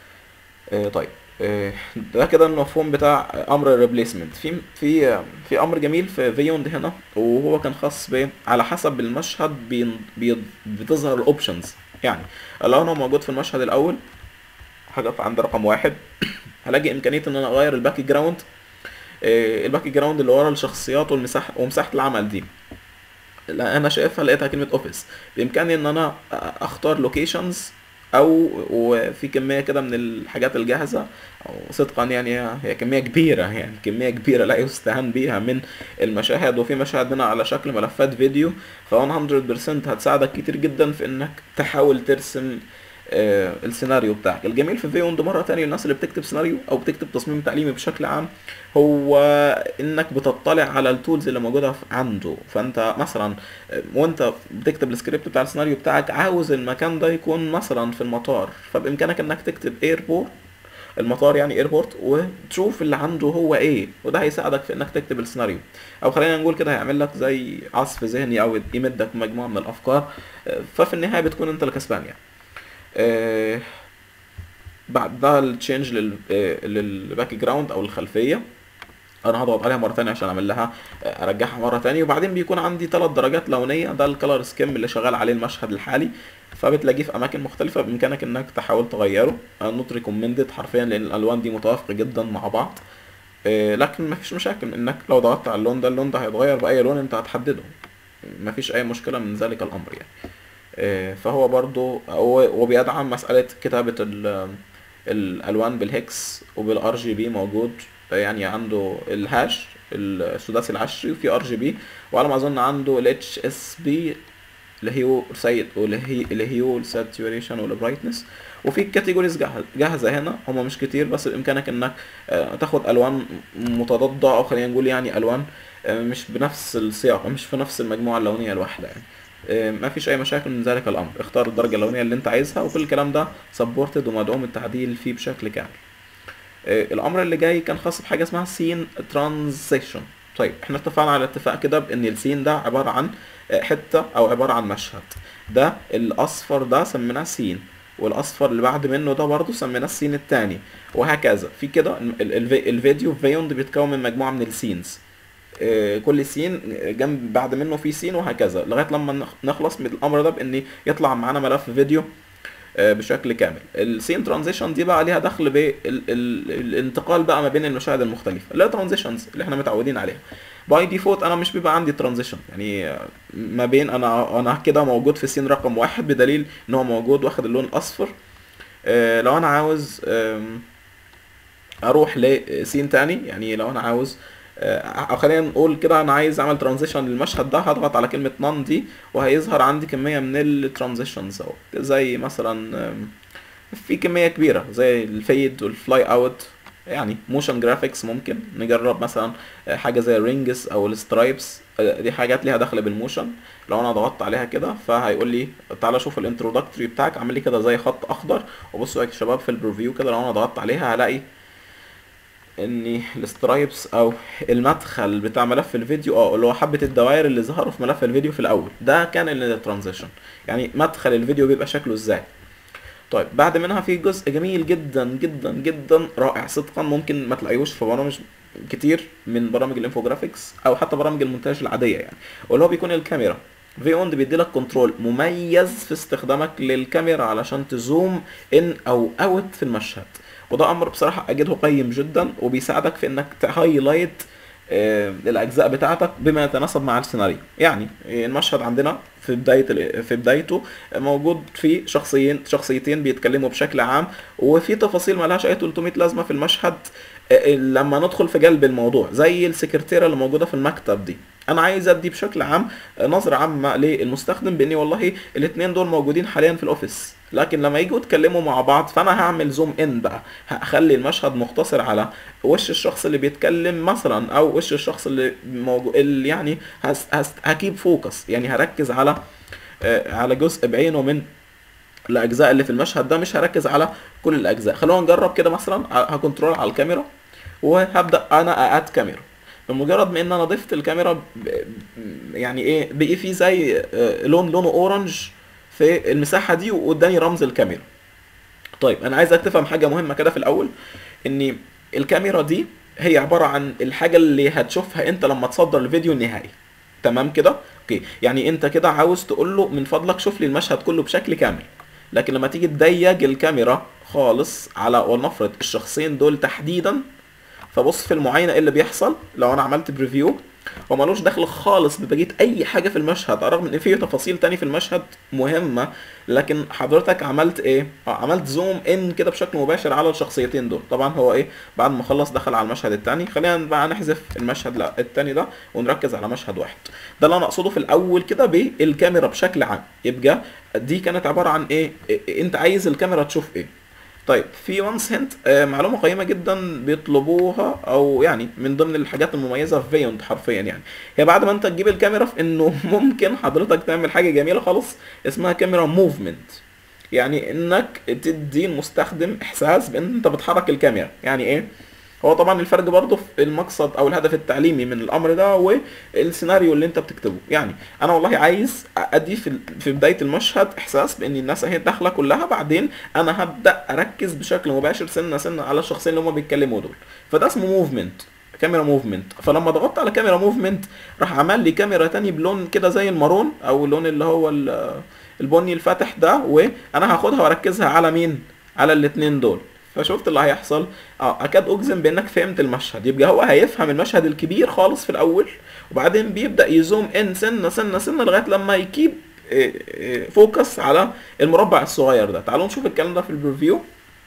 آه، طيب آه، ده كده المفهوم بتاع امر الريبليسمنت. في في آه، في امر جميل في فيوند هنا، وهو كان خاص ب على حسب المشهد بين بي بتظهر الاوبشنز. يعني لو انا موجود في المشهد الاول هقف عند رقم واحد، هلاقي امكانيه ان انا اغير الباك جراوند، آه، الباك جراوند اللي ورا الشخصيات والمساحه ومساحه العمل دي. لا انا شايفها لقيتها كلمه اوفيس، بامكاني ان انا اختار لوكيشنز، او وفي كميه كده من الحاجات الجاهزه، او صدقا يعني هي هي كميه كبيره، يعني كميه كبيره لا يستهان بيها من المشاهد، وفي مشاهد منها على شكل ملفات فيديو. ف مية بالمية هتساعدك كتير جدا في انك تحاول ترسم آه، السيناريو بتاعك. الجميل في فيوند مره تانية للناس اللي بتكتب سيناريو او بتكتب تصميم تعليمي بشكل عام، هو انك بتطلع على التولز اللي موجوده في- عنده. فانت مثلا آه، وانت بتكتب السكريبت بتاع السيناريو بتاعك، عاوز المكان ده يكون مثلا في المطار، فبامكانك انك تكتب ايربورت، المطار يعني ايربورت، وتشوف اللي عنده هو ايه، وده هيساعدك في انك تكتب السيناريو. او خلينا نقول كده هيعمل لك زي عصف ذهني، او يمدك مجموعه من الافكار. آه، ففي النهايه بتكون انت الكسبان يعني. آه، بعد ده التشينج لل للباك جراوند او الخلفيه، انا هضغط عليها مره تانية عشان اعمل لها آه، ارجعها مره تانية. وبعدين بيكون عندي ثلاث درجات لونيه، ده الكالر سكيم اللي شغال عليه المشهد الحالي، فبتلاقيه في اماكن مختلفه، بامكانك انك تحاول تغيره. نوت ريكومندد حرفيا، لان الالوان دي متوافقه جدا مع بعض. آه، لكن مفيش مشاكل انك لو ضغطت على اللون ده، اللون ده هيتغير باي لون انت هتحدده، مفيش اي مشكله من ذلك الامر يعني. آه، فهو برضو هو- وبيدعم مسألة كتابة ال- الألوان بالهكس وبالار جي بي موجود. يعني عنده الهاش السداسي العشري، وفي ار جي بي، وعلى ما أظن عنده الاتش اس بي اللي هو سيد، واللي هي اللي هو الساتوريشن والبرايتنس. وفي كاتيجوريز جاهزة هنا، هما مش كتير، بس بإمكانك إنك آه، تاخد ألوان متضادة، أو خلينا نقول يعني ألوان آه، مش بنفس السياق، مش في نفس المجموعة اللونية الواحدة يعني. آه، ما فيش اي مشاكل من ذلك الامر. اختار الدرجه اللونيه اللي انت عايزها، وكل الكلام ده سبورتد ومدعوم التعديل فيه بشكل كامل. آه، الامر اللي جاي كان خاص بحاجه اسمها سين ترانزيشن. طيب احنا اتفقنا على اتفاق كده بان السين ده عباره عن آه، حته او عباره عن مشهد. ده الاصفر ده سميناه سين، والاصفر اللي بعد منه ده برضه سميناه السين التاني، وهكذا. في كده ال- ال- الفيديو في فيوند بيتكون من مجموعه من السينز، آه، كل سين جنب بعد منه في سين، وهكذا لغايه لما نخ- نخلص من الامر ده بان يطلع معانا ملف فيديو آه، بشكل كامل. السين ترانزيشن دي بقى ليها دخل بالانتقال بقى ما بين المشاهد المختلفه، اللي هي ترانزيشنز اللي احنا متعودين عليها. باي ديفولت انا مش بيبقى عندي ترانزيشن، يعني ما بين انا انا كده موجود في سين رقم واحد بدليل ان هو موجود واخد اللون الاصفر. آه لو انا عاوز آم، اروح لسين تاني، يعني لو انا عاوز آه، او خلينا نقول كده انا عايز اعمل ترانزيشن للمشهد ده، هضغط على كلمة نون دي وهيظهر عندي كمية من الترانزيشنز اهو، زي مثلا آم، في كمية كبيرة زي الفيد والفلاي اوت، يعني موشن جرافيكس. ممكن نجرب مثلا آه، حاجة زي الرينجز او السترايبس، آه، دي حاجات ليها دخل بالموشن. لو انا ضغطت عليها كده فهيقول لي تعالى شوف الانترودكتوري بتاعك، عامل لي كده زي خط اخضر. وبصوا يا شباب في البريفيو كده لو انا ضغطت عليها هلاقي ان السترايبس او المدخل بتاع ملف الفيديو اه اللي هو حبة الدوائر اللي ظهروا في ملف الفيديو في الاول ده كان الترانزيشن، يعني مدخل الفيديو بيبقى شكله ازاي. طيب بعد منها في جزء جميل جدا جدا جدا رائع صدقا، ممكن ما تلاقيهوش في برامج كتير من برامج الانفوجرافيكس او حتى برامج المونتاج العاديه يعني، واللي هو بيكون الكاميرا. في اوند بيدي لك كنترول مميز في استخدامك للكاميرا علشان تزوم ان او اوت في المشهد، وده امر بصراحه اجده قيم جدا وبيساعدك في انك تهايلايت آه، الاجزاء بتاعتك بما يتناسب مع السيناريو. يعني آه، المشهد عندنا في بدايه ال- في بدايته موجود فيه شخصيين شخصيتين بيتكلموا بشكل عام، وفي تفاصيل مالهاش اي تلتمية لازمه في المشهد. آه، لما ندخل في قلب الموضوع زي السكرتيره اللي موجوده في المكتب دي، انا عايز ادي بشكل عام آه، نظره عامه للمستخدم باني والله الاثنين دول موجودين حاليا في الاوفيس، لكن لما يجوا يتكلموا مع بعض فانا هعمل زوم ان بقى، هخلي المشهد مختصر على وش الشخص اللي بيتكلم مثلا او وش الشخص اللي موجود، اللي يعني هس هس هكيب فوكس، يعني هركز على آه، على جزء بعينه من الاجزاء اللي في المشهد ده، مش هركز على كل الاجزاء. خلونا نجرب كده مثلا، هكنترول على الكاميرا وهبدا انا اقاد كاميرا. بمجرد ما ان انا ضفت الكاميرا ب- ب- يعني ايه بقي في زي آه، لون لونه اورنج في المساحه دي واداني رمز الكاميرا. طيب انا عايزك تفهم حاجه مهمه كده في الاول، ان الكاميرا دي هي عباره عن الحاجه اللي هتشوفها انت لما تصدر الفيديو النهائي. تمام كده؟ اوكي، يعني انت كده عاوز تقول له من فضلك شوف لي المشهد كله بشكل كامل، لكن لما تيجي تضيق الكاميرا خالص على ولنفرض الشخصين دول تحديدا، فبص في المعاينه ايه اللي بيحصل. لو انا عملت بريفيو هو ملوش دخل خالص ببقيه اي حاجه في المشهد، رغم ان في تفاصيل تاني في المشهد مهمه، لكن حضرتك عملت ايه؟ اه عملت زوم ان كده بشكل مباشر على الشخصيتين دول. طبعا هو ايه بعد ما خلص دخل على المشهد التاني. خلينا بقى نحذف المشهد لا التاني ده ونركز على مشهد واحد. ده اللي انا اقصده في الاول كده بالكاميرا بشكل عام. يبقى دي كانت عباره عن ايه, إيه انت عايز الكاميرا تشوف ايه. طيب في وانس هنت، معلومه قيمه جدا بيطلبوها، او يعني من ضمن الحاجات المميزه في فيوند حرفيا، يعني هي بعد ما انت تجيب الكاميرا في انه ممكن حضرتك تعمل حاجه جميله خالص اسمها كاميرا موفمنت، يعني انك تدي المستخدم احساس بان انت بتحرك الكاميرا. يعني ايه؟ هو طبعا الفرق برضه في المقصد او الهدف التعليمي من الامر ده والسيناريو اللي انت بتكتبه. يعني انا والله عايز ادي في في بدايه المشهد احساس بان الناس اهي داخله كلها، بعدين انا هبدا اركز بشكل مباشر سنه سنه على الشخصين اللي هم بيتكلموا دول، فده اسمه موفمنت، كاميرا موفمنت. فلما ضغطت على كاميرا موفمنت راح عمل لي كاميرا تاني بلون كده زي المارون او اللون اللي هو ال- البني الفاتح ده، وانا هاخدها واركزها على مين؟ على الاتنين دول. فشفت اللي هيحصل؟ اه اكاد اجزم بانك فهمت المشهد. يبقى هو هيفهم المشهد الكبير خالص في الاول، وبعدين بيبدا يزوم ان سنه سنه سنه لغايه لما يكيب إيه إيه فوكس على المربع الصغير ده. تعالوا نشوف الكلام ده في البريفيو.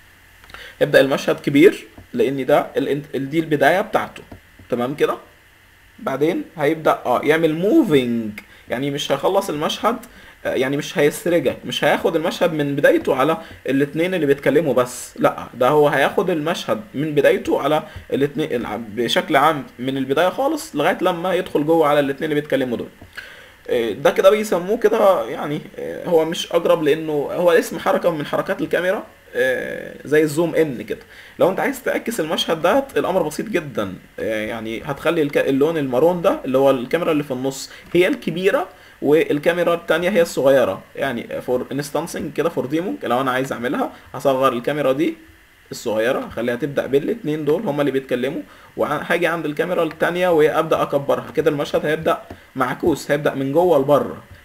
يبدا المشهد كبير لان ده ال- ال- دي البدايه بتاعته. تمام كده؟ بعدين هيبدا اه يعمل موفينج، يعني مش هيخلص المشهد، آه، يعني مش هيسرجك، مش هياخد المشهد من بدايته على الاتنين اللي بيتكلموا بس، لا ده هو هياخد المشهد من بدايته على الاتنين بشكل عام من البداية خالص لغاية لما يدخل جوه على الاتنين اللي بيتكلموا دول. آه، ده كده بيسموه كده، يعني آه، هو مش اقرب لانه هو اسم حركة من حركات الكاميرا، آه، زي الزوم ان كده. لو انت عايز تعكس المشهد ده الامر بسيط جدا، آه، يعني هتخلي الك- اللون المارون ده اللي هو الكاميرا اللي في النص هي الكبيرة، والكاميرا التانية هي الصغيرة، يعني فور انستانسنج كده فور ديمو. لو انا عايز اعملها هصغر الكاميرا دي الصغيرة، هخليها تبدأ بالاتنين دول هما اللي بيتكلموا، وهاجي عند الكاميرا التانية وابدأ اكبرها كده. المشهد هيبدأ معكوس، هيبدأ من جوه لبره،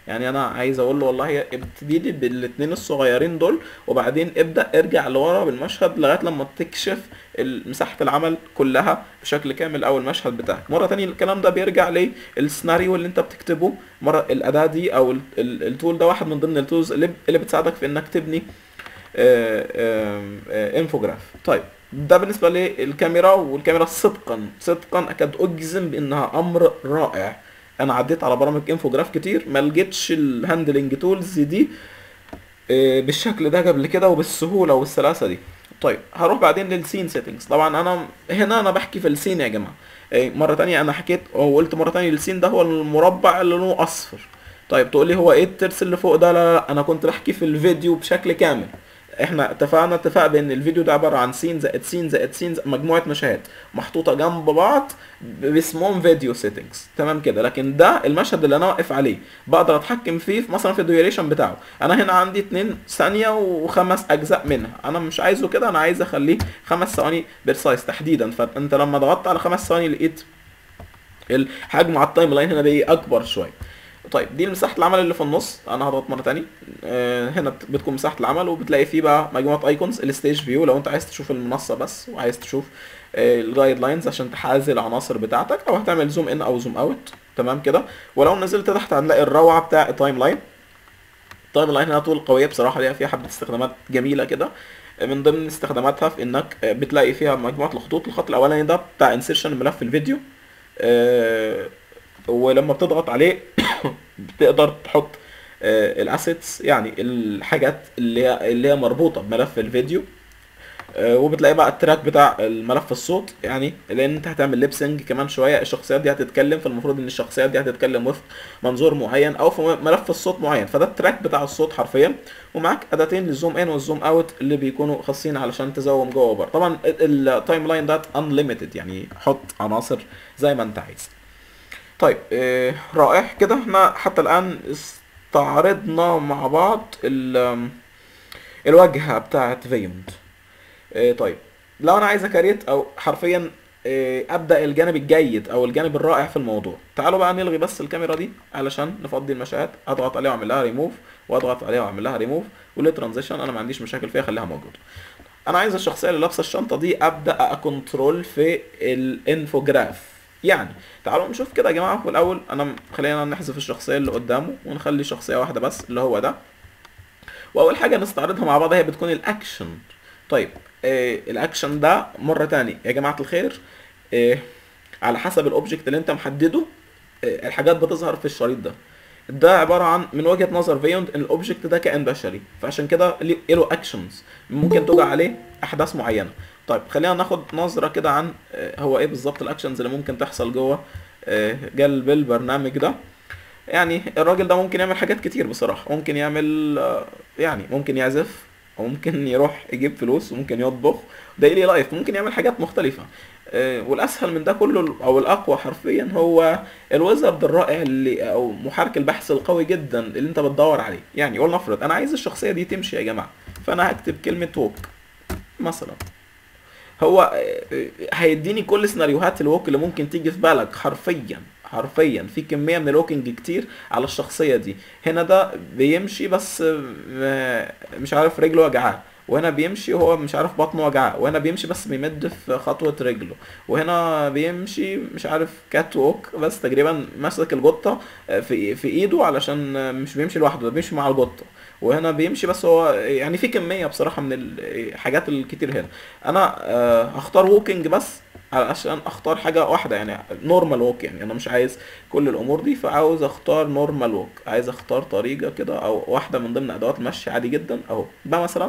يعني انا عايز اقول له والله ابتدي لي بالاتنين الصغيرين دول، وبعدين ابدا ارجع لورا بالمشهد لغايه لما تكشف مساحه العمل كلها بشكل كامل او المشهد بتاعك. مره تانية الكلام ده بيرجع للسيناريو اللي انت بتكتبه. مره الاداه دي او ال- ال- التول ده واحد من ضمن التولز اللي اللي بتساعدك في انك تبني آه، آه، آه، انفوجراف. طيب ده بالنسبه للكاميرا. والكاميرا صدقا صدقا اكاد اجزم بانها امر رائع. انا عديت على برامج انفوجراف كتير ما لقيتش الهاندلنج تولز دي آه، بالشكل ده قبل كده وبالسهوله والسلاسه دي. طيب هروح بعدين للسين سيتنجز. طبعا انا هنا انا بحكي في السين يا جماعه. آه، مره تانية انا حكيت او قلت مره تانية السين ده هو المربع اللي لونه اصفر. طيب تقول لي هو ايه الترس اللي فوق ده؟ لا لا لا، انا كنت بحكي في الفيديو بشكل كامل. احنا اتفقنا اتفاق بان الفيديو ده عباره عن سين زائد سين زائد سين زائد مجموعه مشاهد محطوطه جنب بعض باسمهم فيديو سيتنجز، تمام كده. لكن ده المشهد اللي انا واقف عليه بقدر اتحكم فيه في مثلا في الديوريشن بتاعه. انا هنا عندي اتنين ثانيه وخمس اجزاء منها، انا مش عايزه كده، انا عايز اخليه خمس ثواني بيرسايز تحديدا. فانت لما ضغطت على خمس ثواني لقيت الحجم على التايم لاين هنا بقى اكبر شويه. طيب دي مساحه العمل اللي في النص. انا هضغط مره تاني. آه هنا بت- بتكون مساحه العمل، وبتلاقي فيه بقى مجموعه ايكونز. الستيج فيو لو انت عايز تشوف المنصه بس وعايز تشوف آه الجايد لاينز عشان تحازي العناصر بتاعتك، او هتعمل زوم ان او زوم اوت، تمام كده. ولو نزلت تحت هنلاقي الروعه بتاع التايم لاين. التايم لاين هنا طول قويه بصراحه، ليها فيها حبه استخدامات جميله كده. من ضمن استخداماتها في انك آه، بتلاقي فيها مجموعه الخطوط. الخط الاولاني ده بتاع انسيرشن ملف الفيديو، آه، ولما بتضغط عليه بتقدر تحط الاسيتس، يعني الحاجات اللي هي اللي هي مربوطه بملف الفيديو. آه، وبتلاقي بقى التراك بتاع الملف الصوت، يعني لان انت هتعمل ليبسنج كمان شويه، الشخصيات دي هتتكلم، فالمفروض ان الشخصيات دي هتتكلم وفق منظور معين او في ملف الصوت معين. فده التراك بتاع الصوت حرفيا. ومعاك اداتين للزوم ان والزوم اوت اللي بيكونوا خاصين علشان تزوم جوه وبره. طبعا التايم لاين ده انليميتد، يعني حط عناصر زي ما انت عايز. طيب آه رائع كده. احنا حتى الان استعرضنا مع بعض ال- الواجهه بتاعت فيوند. آه طيب لو انا عايز اكريت او حرفيا آه ابدا الجانب الجيد او الجانب الرائع في الموضوع، تعالوا بقى نلغي بس الكاميرا دي علشان نفضي المشاهد. اضغط عليها واعمل لها ريموف، واضغط عليها واعمل لها ريموف. والترانزيشن انا ما عنديش مشاكل فيها، خليها موجوده. انا عايز الشخصيه اللي لابسه الشنطه دي ابدا اكنترول في الانفوجراف. يعني تعالوا نشوف كده يا جماعه. في الاول انا خلينا نحذف الشخصيه اللي قدامه ونخلي شخصيه واحده بس اللي هو ده. واول حاجه نستعرضها مع بعض هي بتكون الاكشن. طيب آه الاكشن ده مره تاني يا جماعه الخير، آه على حسب الاوبجكت اللي انت محدده آه الحاجات بتظهر في الشريط ده. ده عباره عن من وجهه نظر فيوند ان الاوبجكت ده كائن بشري، فعشان كده ليه له اكشنز ممكن توجع عليه احداث معينه. طيب خلينا ناخد نظره كده عن آه، هو ايه بالظبط الاكشنز اللي ممكن تحصل جوه آه، قلب البرنامج ده. يعني الراجل ده ممكن يعمل حاجات كتير بصراحه. ممكن يعمل آه، يعني ممكن يعزف، وممكن يروح يجيب فلوس، وممكن يطبخ دايلي لايف، ممكن يعمل حاجات مختلفه. آه، والاسهل من ده كله او الاقوى حرفيا هو الويزرد الرائع اللي او محرك البحث القوي جدا اللي انت بتدور عليه. يعني ولنفرض انا عايز الشخصيه دي تمشي يا جماعه، فانا هكتب كلمه ووك مثلا. هو آه، هيديني كل سيناريوهات الووك اللي ممكن تيجي في بالك. حرفيا حرفيا في كميه من الووكينج كتير على الشخصيه دي. هنا ده بيمشي بس آه، مش عارف رجله وجعاه، وهنا بيمشي وهو مش عارف بطنه وجعاه، وهنا بيمشي بس بيمد في خطوة رجله، وهنا بيمشي مش عارف كات ووك بس تقريبا ماسك القطة في في ايده علشان مش بيمشي لوحده، ده بيمشي مع القطة. وهنا بيمشي بس هو يعني في كمية بصراحة من الحاجات الكتير هنا. انا آه، هختار ووكينج بس علشان اختار حاجة واحدة، يعني نورمال ووك. يعني انا مش عايز كل الامور دي، فعاوز اختار نورمال ووك. عايز اختار طريقة كده او واحدة من ضمن ادوات المشي عادي جدا اهو. ده مثلا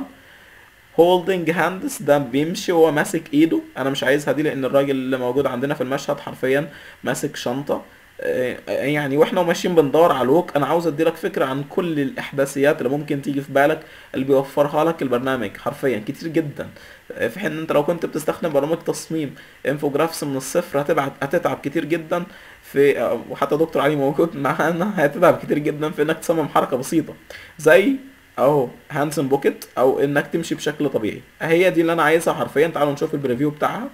هولدنج هاندز، ده بيمشي وهو ماسك ايده. انا مش عايزها دي لان الراجل اللي موجود عندنا في المشهد حرفيا ماسك شنطة. آه، يعني واحنا وماشيين بندور على الوك، انا عاوز اديلك فكرة عن كل الاحداثيات اللي ممكن تيجي في بالك اللي بيوفرها لك البرنامج حرفيا كتير جدا. آه، في حين ان انت لو كنت بتستخدم برامج تصميم انفوجرافس من الصفر هتبعت هتتعب كتير جدا في آه، وحتى دكتور علي موجود معانا، هتتعب كتير جدا في انك تصمم حركة بسيطة زي اهو هانسن بوكيت او انك تمشي بشكل طبيعي. هي دي اللي انا عايزها حرفيا. تعالوا نشوف البريفيو بتاعها.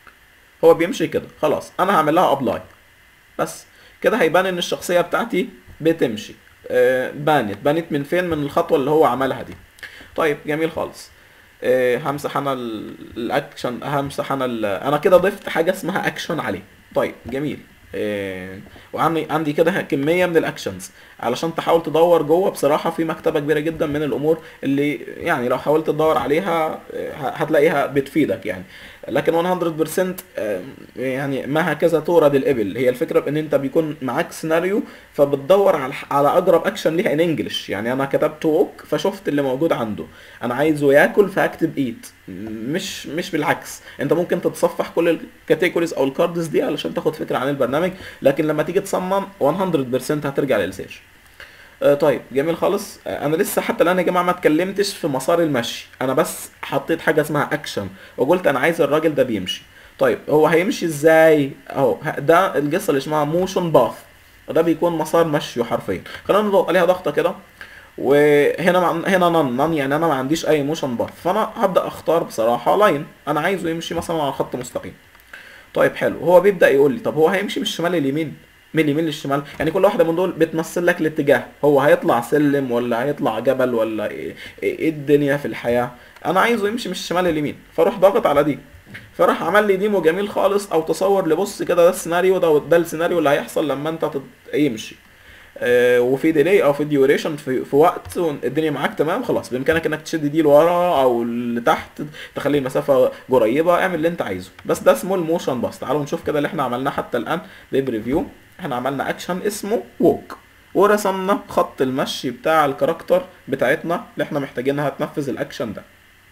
هو بيمشي كده خلاص. انا هعمل لها ابلاي بس كده هيبان ان الشخصيه بتاعتي بتمشي. آه بانت بانت من فين؟ من الخطوه اللي هو عملها دي. طيب جميل خالص. آه همسح انا ال- الاكشن، همسح انا ال- انا كده ضفت حاجه اسمها اكشن عليه. طيب جميل. آه وعندي عندي كده كميه من الاكشنز علشان تحاول تدور جوه. بصراحه في مكتبه كبيره جدا من الامور اللي يعني لو حاولت تدور عليها آه، هتلاقيها بتفيدك يعني. لكن مية بالمية آه، يعني ما هكذا تورد الابل. هي الفكره بان انت بيكون معاك سيناريو فبتدور على على اقرب اكشن ليها ان انجلش. يعني انا كتبت ووك فشفت اللي موجود عنده، انا عايزه ياكل فاكتب ايت، مش مش بالعكس. انت ممكن تتصفح كل الكاتيجوريز او الكاردز دي علشان تاخد فكره عن البرنامج، لكن لما تيجي تصمم مية بالمية هترجع للسيرش. آه طيب جميل خالص. آه انا لسه حتى الان يا جماعه ما اتكلمتش في مسار المشي، انا بس حطيت حاجه اسمها اكشن وقلت انا عايز الراجل ده بيمشي. طيب هو هيمشي ازاي؟ اهو ه- ده القصه اللي اسمها موشن باث، ده بيكون مسار مشيه حرفيا. خلينا نضغط عليها ضغطه كده، وهنا مع... هنا نن نن يعني انا ما عنديش اي موشن باث، فانا هبدا اختار بصراحه لاين، انا عايزه يمشي مثلا على خط مستقيم. طيب حلو. هو بيبدأ يقول لي طب هو هيمشي من الشمال لليمين، من اليمين للشمال، يعني كل واحدة من دول بتمثل لك الاتجاه. هو هيطلع سلم ولا هيطلع جبل ولا ايه, إيه الدنيا في الحياة. انا عايزه يمشي من الشمال لليمين، فاروح ضاغط على دي، فراح عمل لي ديمو جميل خالص او تصور لبص كده. ده السيناريو، ده ده السيناريو اللي هيحصل لما انت تت- يمشي. آه، وفي ديلي او في ديوريشن في, في وقت الدنيا معاك تمام خلاص، بامكانك انك تشد دي لورا او لتحت، تخلي المسافه قريبه، اعمل اللي انت عايزه. بس ده اسمه الموشن باس. تعالوا نشوف كده اللي احنا عملناه حتى الان بريفيو. احنا عملنا اكشن اسمه ووك، ورسمنا خط المشي بتاع الكاركتر بتاعتنا اللي احنا محتاجينها تنفذ الاكشن ده.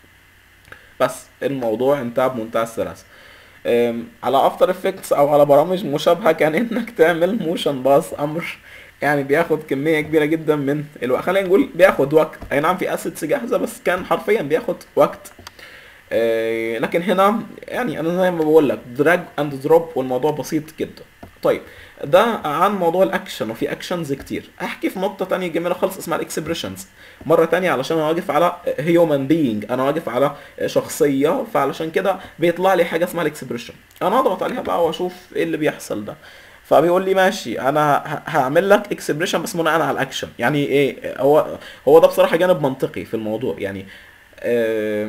بس الموضوع انتهى بمنتهى السلاسه. أم، على افتر افكتس او على برامج مشابهه كان انك تعمل موشن باس امر يعني بياخد كميه كبيره جدا من الوقت. خلينا نقول بياخد وقت، اي نعم في اسيتس جاهزه بس كان حرفيا بياخد وقت. أه، لكن هنا يعني انا زي ما بقول لك دراج اند دروب والموضوع بسيط جدا. طيب ده عن موضوع الاكشن، وفي اكشنز كتير. احكي في نقطه تانية جميله خالص اسمها الاكسبريشنز مره تانية، علشان انا واقف على هيومن بينج، انا واقف على شخصيه، فعلشان كده بيطلع لي حاجه اسمها الاكسبريشن. انا اضغط عليها بقى واشوف ايه اللي بيحصل ده. فبيقول لي ماشي انا ه- هعمل لك اكسبريشن بس بناء على الاكشن. يعني ايه؟ هو هو ده بصراحه جانب منطقي في الموضوع يعني. آه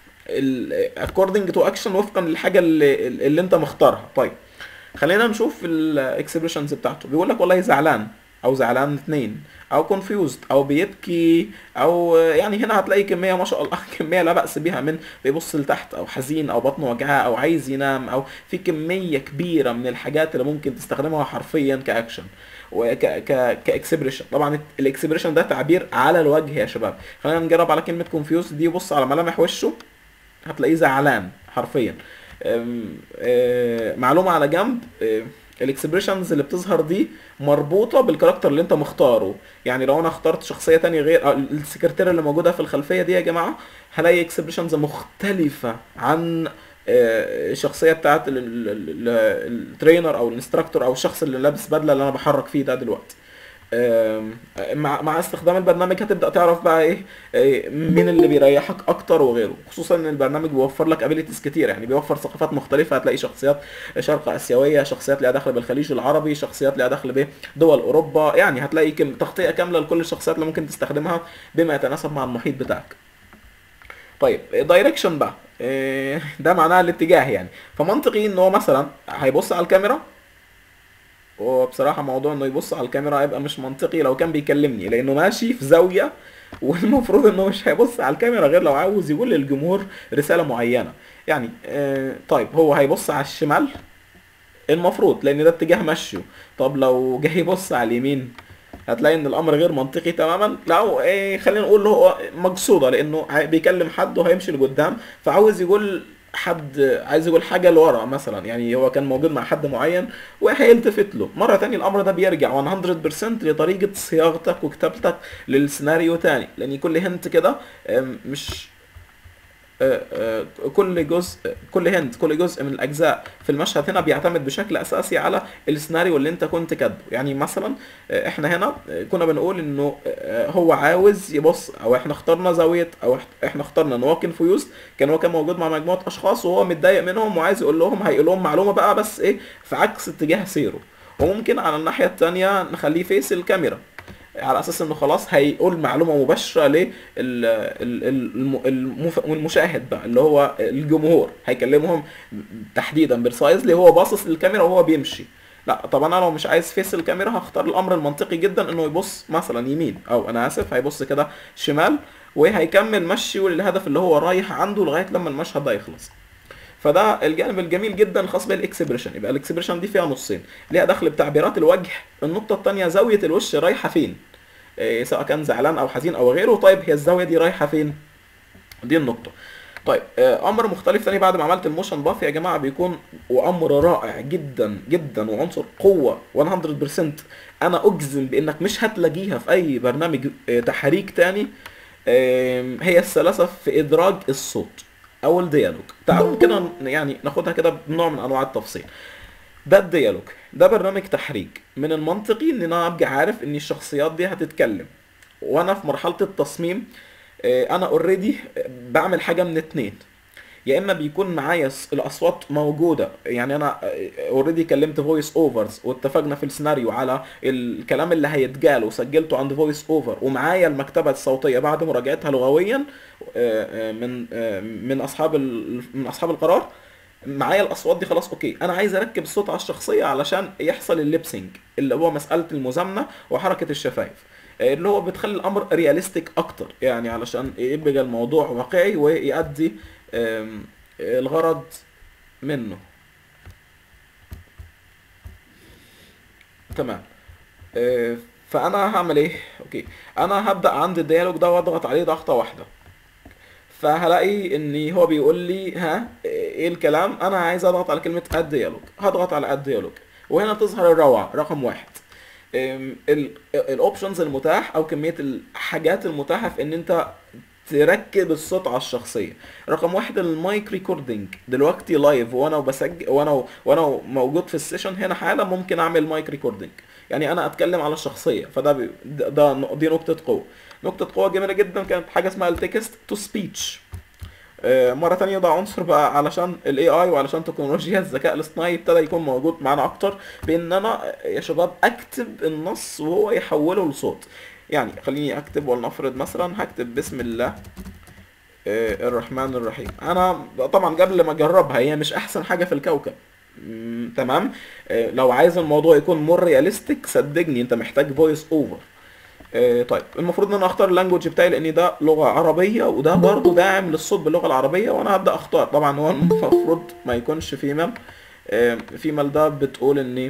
ال according to action، وفقا للحاجه اللي, اللي انت مختارها. طيب خلينا نشوف الاكسبريشنز بتاعته. بيقول لك والله زعلان، او زعلان اتنين، او confused، او بيبكي، او يعني هنا هتلاقي كميه ما شاء الله كميه لا باس بها من بيبص لتحت، او حزين، او بطنه وجعاه، او عايز ينام، او في كميه كبيره من الحاجات اللي ممكن تستخدمها حرفيا كاكشن وك ك كاكسبريشن. طبعا الاكسبريشن ده تعبير على الوجه يا شباب. خلينا نجرب على كلمه confused دي. بص على ملامح وشه هتلاقيه زعلان حرفيا. أم، أه، معلومة على جنب، الاكسبريشنز اللي بتظهر دي مربوطة بالكاركتر اللي انت مختاره. يعني لو انا اخترت شخصية تانية غير آه، السكرتيرة اللي موجودة في الخلفية دي يا جماعة، هلاقي اكسبريشنز مختلفة عن آه، الشخصية بتاعت ال- ال- ال- ال- الترينر او الانستراكتور او الشخص اللي لابس بدلة اللي انا بحرك فيه ده دلوقتي. آم، مع مع استخدام البرنامج هتبدأ تعرف بقى ايه إيه مين اللي بيريحك اكتر وغيره. خصوصا ان البرنامج بيوفر لك ابيليتيز كتير، يعني بيوفر ثقافات مختلفة. هتلاقي شخصيات شرق اسيوية، شخصيات ليها دخل بالخليج العربي، شخصيات ليها دخل بدول اوروبا. يعني هتلاقي كم تغطية كاملة لكل الشخصيات اللي ممكن تستخدمها بما يتناسب مع المحيط بتاعك. طيب دايركشن بقى إيه، ده معناها الاتجاه يعني. فمنطقي ان هو مثلا هيبص على الكاميرا. وبصراحة موضوع انه يبص على الكاميرا هيبقى مش منطقي لو كان بيكلمني، لانه ماشي في زاوية والمفروض انه مش هيبص على الكاميرا غير لو عاوز يقول للجمهور رسالة معينة يعني. آه طيب هو هيبص على الشمال المفروض لان ده اتجاه مشيه. طب لو جه يبص على اليمين هتلاقي ان الامر غير منطقي تماما. لا إيه، خلينا نقول هو مقصوده لانه عاي- بيكلم حد وهيمشي لقدام، فعاوز يقول حد، عايز يقول حاجه لورا مثلا. يعني هو كان موجود مع حد معين وهيلتفت له مره تانية. الامر ده بيرجع مية بالمية لطريقه صياغتك وكتابتك للسيناريو تاني، لان كل هنت كده أم، مش آه، آه، كل جزء كل هند كل جزء من الاجزاء في المشهد هنا بيعتمد بشكل اساسي على السيناريو اللي انت كنت كاتبه. يعني مثلا آه، احنا هنا آه، كنا بنقول انه آه، هو عاوز يبص، او احنا اخترنا زاويه، او إح- احنا اخترنا ان هو كونفيوز. كان هو كان موجود مع مجموعه اشخاص وهو متضايق منهم وعايز يقول لهم، هيقول لهم معلومه بقى بس ايه في عكس اتجاه سيره. وممكن على الناحيه التانية نخليه فيس الكاميرا على اساس انه خلاص هيقول معلومه مباشره للمشاهد بقى اللي هو الجمهور، هيكلمهم تحديدا برسايزلي هو باصص للكاميرا وهو بيمشي. لا طب انا لو مش عايز فيس الكاميرا هختار الامر المنطقي جدا انه يبص مثلا يمين، او انا اسف هيبص كده شمال، وهيكمل مشيه للهدف اللي هو رايح عنده لغايه لما المشهد ده يخلص. فده الجانب الجميل جدا الخاص بالاكسبريشن. يبقى الاكسبريشن دي فيها نصين، ليها دخل بتعبيرات الوجه، النقطه الثانيه زاويه الوش رايحه فين، إيه سواء كان زعلان او حزين او غيره. طيب هي الزاويه دي رايحه فين؟ دي النقطه. طيب امر مختلف ثاني بعد ما عملت الموشن باث يا جماعه بيكون وامر رائع جدا جدا وعنصر قوه مية بالمية، انا اجزم بانك مش هتلاقيها في اي برنامج تحريك تاني، هي السلاسه في ادراج الصوت او الديالوج. تعالوا كده يعني ناخدها كده بنوع من انواع التفصيل. ده الديالوج، ده برنامج تحريك، من المنطقي ان انا ابقى عارف ان الشخصيات دي هتتكلم، وانا في مرحله التصميم انا اوريدي بعمل حاجه من اتنين، يا اما بيكون معايا الاصوات موجوده، يعني انا اوريدي كلمت فويس اوفرز واتفقنا في السيناريو على الكلام اللي هيتقال وسجلته عند فويس اوفر، ومعايا المكتبه الصوتيه بعد مراجعتها لغويا من من اصحاب من اصحاب القرار، معايا الاصوات دي خلاص اوكي. انا عايز اركب الصوت على الشخصيه علشان يحصل الليبسينج اللي هو مساله المزامنه وحركه الشفايف، اللي هو بتخلي الامر رياليستيك اكتر، يعني علشان يبقى الموضوع واقعي ويؤدي الغرض منه. تمام. فانا هعمل ايه؟ اوكي انا هبدا عند الديالوج ده واضغط عليه ضغطه واحده، فهلاقي ان هو بيقول لي ها ايه الكلام. انا عايز اضغط على كلمه اد ديالوج، هضغط على اد ديالوج، وهنا تظهر الروعه رقم واحد، الاوبشنز المتاح او كميه الحاجات المتاحه في ان انت تركب الصوت على الشخصيه. رقم واحد المايك ريكوردنج، دلوقتي لايف وانا بسجل وانا وانا موجود في السيشن هنا حالا ممكن اعمل مايك ريكوردنج، يعني انا اتكلم على الشخصيه، فده بي ده دي نقطه قوه. نقطه قوه جميله جدا كانت حاجه اسمها التكست تو سبيتش. مرة تانية ده عنصر بقى علشان الاي اي وعلشان تكنولوجيا الذكاء الاصطناعي ابتدى يكون موجود معانا اكتر، بان انا يا شباب اكتب النص وهو يحوله لصوت. يعني خليني اكتب ولنفرض مثلا هكتب بسم الله الرحمن الرحيم. انا طبعا قبل ما اجربها هي مش احسن حاجة في الكوكب، تمام. لو عايز الموضوع يكون مور رياليستيك صدقني انت محتاج فويس اوفر. طيب المفروض ان انا اختار اللانجوج بتاعي لان ده لغه عربيه، وده برضو داعم للصوت باللغه العربيه، وانا هبدا اختار. طبعا هو المفروض ما يكونش فيمال، فيمال ده بتقول اني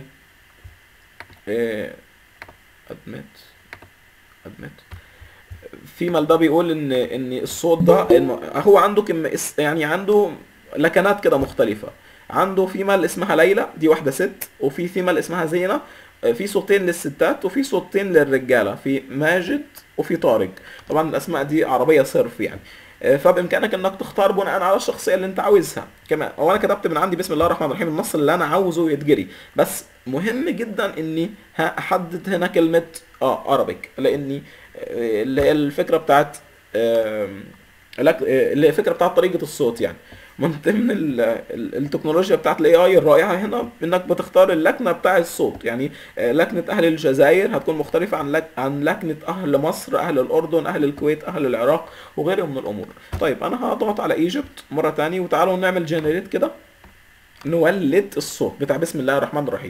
ادمت ادمت فيمال ده بيقول ان ان الصوت ده هو عنده كم يعني عنده لكنات كده مختلفه. عنده فيمال اسمها ليلى دي واحده ست، وفي فيمال اسمها زينه، في صوتين للستات وفي صوتين للرجاله، في ماجد وفي طارق. طبعا الاسماء دي عربيه صرف يعني، فبامكانك انك تختار بناء على الشخصيه اللي انت عاوزها. كمان هو انا كتبت من عندي بسم الله الرحمن الرحيم النص اللي انا عاوزه يتجري، بس مهم جدا اني احدد هنا كلمه اه عربيك، لاني اللي هي الفكره بتاعت اللي هي الفكره بتاعت طريقه الصوت. يعني من ضمن التكنولوجيا بتاعت الاي اي الرائعه هنا انك بتختار اللكنه بتاع الصوت. يعني لكنه اهل الجزائر هتكون مختلفه عن لك عن لكنه اهل مصر، اهل الاردن، اهل الكويت، اهل العراق وغيرهم من الامور. طيب انا هضغط على ايجيبت مره ثانيه، وتعالوا نعمل جنريت كده، نولد الصوت بتاع بسم الله الرحمن الرحيم،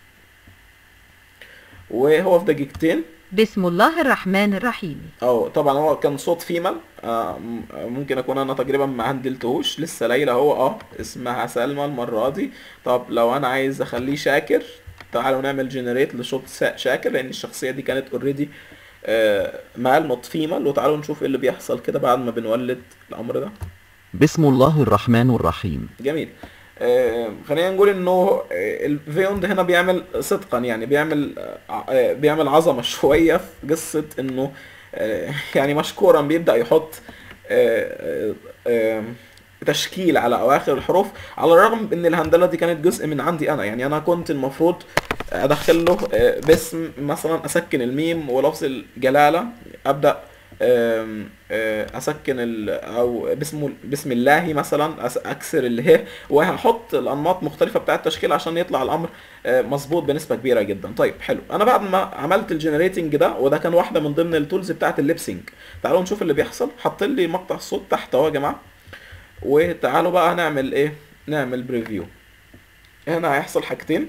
وهو في دقيقتين. بسم الله الرحمن الرحيم. اه طبعا هو كان صوت فيمال، آه ممكن اكون انا تقريبا ما هندلتهوش لسه. ليلى هو اه اسمها سلمى المره دي. طب لو انا عايز اخليه شاكر، تعالوا نعمل جنريت لصوت شاكر، لان الشخصيه دي كانت اوريدي آه مال نوت فيمال. وتعالوا نشوف ايه اللي بيحصل كده بعد ما بنولد الامر ده. بسم الله الرحمن الرحيم. جميل. آه خلينا نقول انه الفيوند هنا بيعمل صدقا، يعني بيعمل آه بيعمل عظمه شويه في قصه انه آه يعني مشكورا بيبدا يحط آه آه تشكيل على اواخر الحروف، على الرغم ان الهندله دي كانت جزء من عندي انا. يعني انا كنت المفروض ادخل له آه باسم مثلا، اسكن الميم ولفظ الجلاله، ابدا آم، آه، اسكن ال او بسم بسم الله مثلا أس- اكسر الهاء، وهحط الانماط مختلفه بتاعه التشكيل عشان يطلع الامر آه، مظبوط بنسبه كبيره جدا. طيب حلو، انا بعد ما عملت الجنريتنج ده، وده كان واحده من ضمن التولز بتاعه الليبسينج، تعالوا نشوف اللي بيحصل. حط لي مقطع الصوت تحت اهو يا جماعه، وتعالوا بقى نعمل ايه، نعمل بريفيو. هنا هيحصل حاجتين.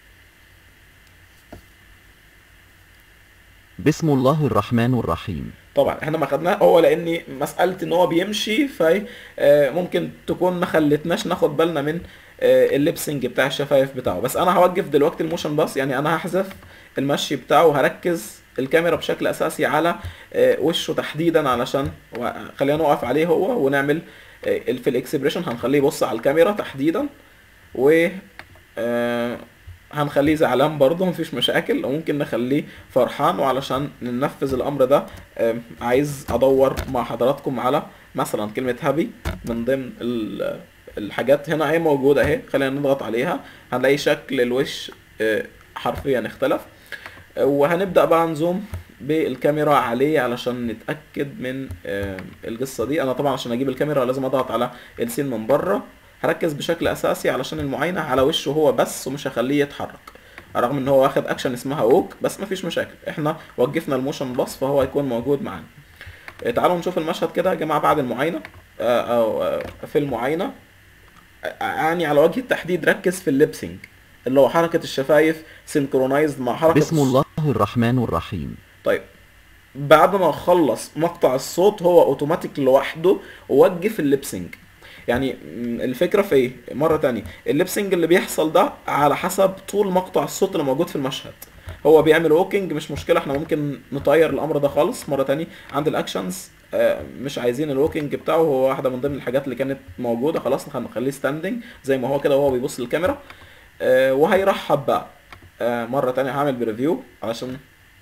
بسم الله الرحمن الرحيم. طبعا احنا ما خدناه هو لان مساله ان هو بيمشي، ف آه، ممكن تكون ما خلتناش ناخد بالنا من آه، الليبسنج بتاع الشفايف بتاعه. بس انا هوقف دلوقتي الموشن باس، يعني انا هحذف المشي بتاعه وهركز الكاميرا بشكل اساسي على آه، وشه تحديدا، علشان و- خلينا نقف عليه هو ونعمل آه، في الاكسبريشن هنخليه يبص على الكاميرا تحديدا، و آه، هنخليه زعلان برضه مفيش مشاكل، وممكن نخليه فرحان. وعلشان ننفذ الامر ده آم، عايز ادور مع حضراتكم على مثلا كلمة هابي من ضمن ال- الحاجات. هنا اهي موجودة اهي، خلينا نضغط عليها هنلاقي شكل الوش آه، حرفيا اختلف. آه، وهنبدأ بقى نزوم بالكاميرا عليه علشان نتأكد من آه، القصة دي. انا طبعا عشان اجيب الكاميرا لازم اضغط على السين من بره. هركز بشكل اساسي علشان المعاينة على وشه هو بس، ومش هخليه يتحرك، رغم ان هو واخد اكشن اسمها ووك، بس مفيش مشاكل، احنا وقفنا الموشن بلس فهو هيكون موجود معانا. آه، تعالوا نشوف المشهد كده يا جماعة بعد المعاينة آه، او آه، في المعاينة. آه، يعني على وجه التحديد ركز في الليبسينج اللي هو حركة الشفايف سينكرونايزد مع حركة بسم الصوت. الله الرحمن الرحيم. طيب بعد ما اخلص مقطع الصوت هو اوتوماتيك لوحده ووقف الليبسينج. يعني م، الفكره في ايه؟ مره تانية، الليبسينج اللي بيحصل ده على حسب طول مقطع الصوت اللي موجود في المشهد. هو بيعمل ووكينج مش مشكله، احنا ممكن نطير الامر ده خالص. مره تانية عند الاكشنز آه، مش عايزين الووكينج بتاعه، هو واحده من ضمن الحاجات اللي كانت موجوده، خلاص هنخليه ستاندنج زي ما هو كده وهو بيبص للكاميرا. آه، وهيرحب بقى. آه، مره تانية هعمل بريفيو علشان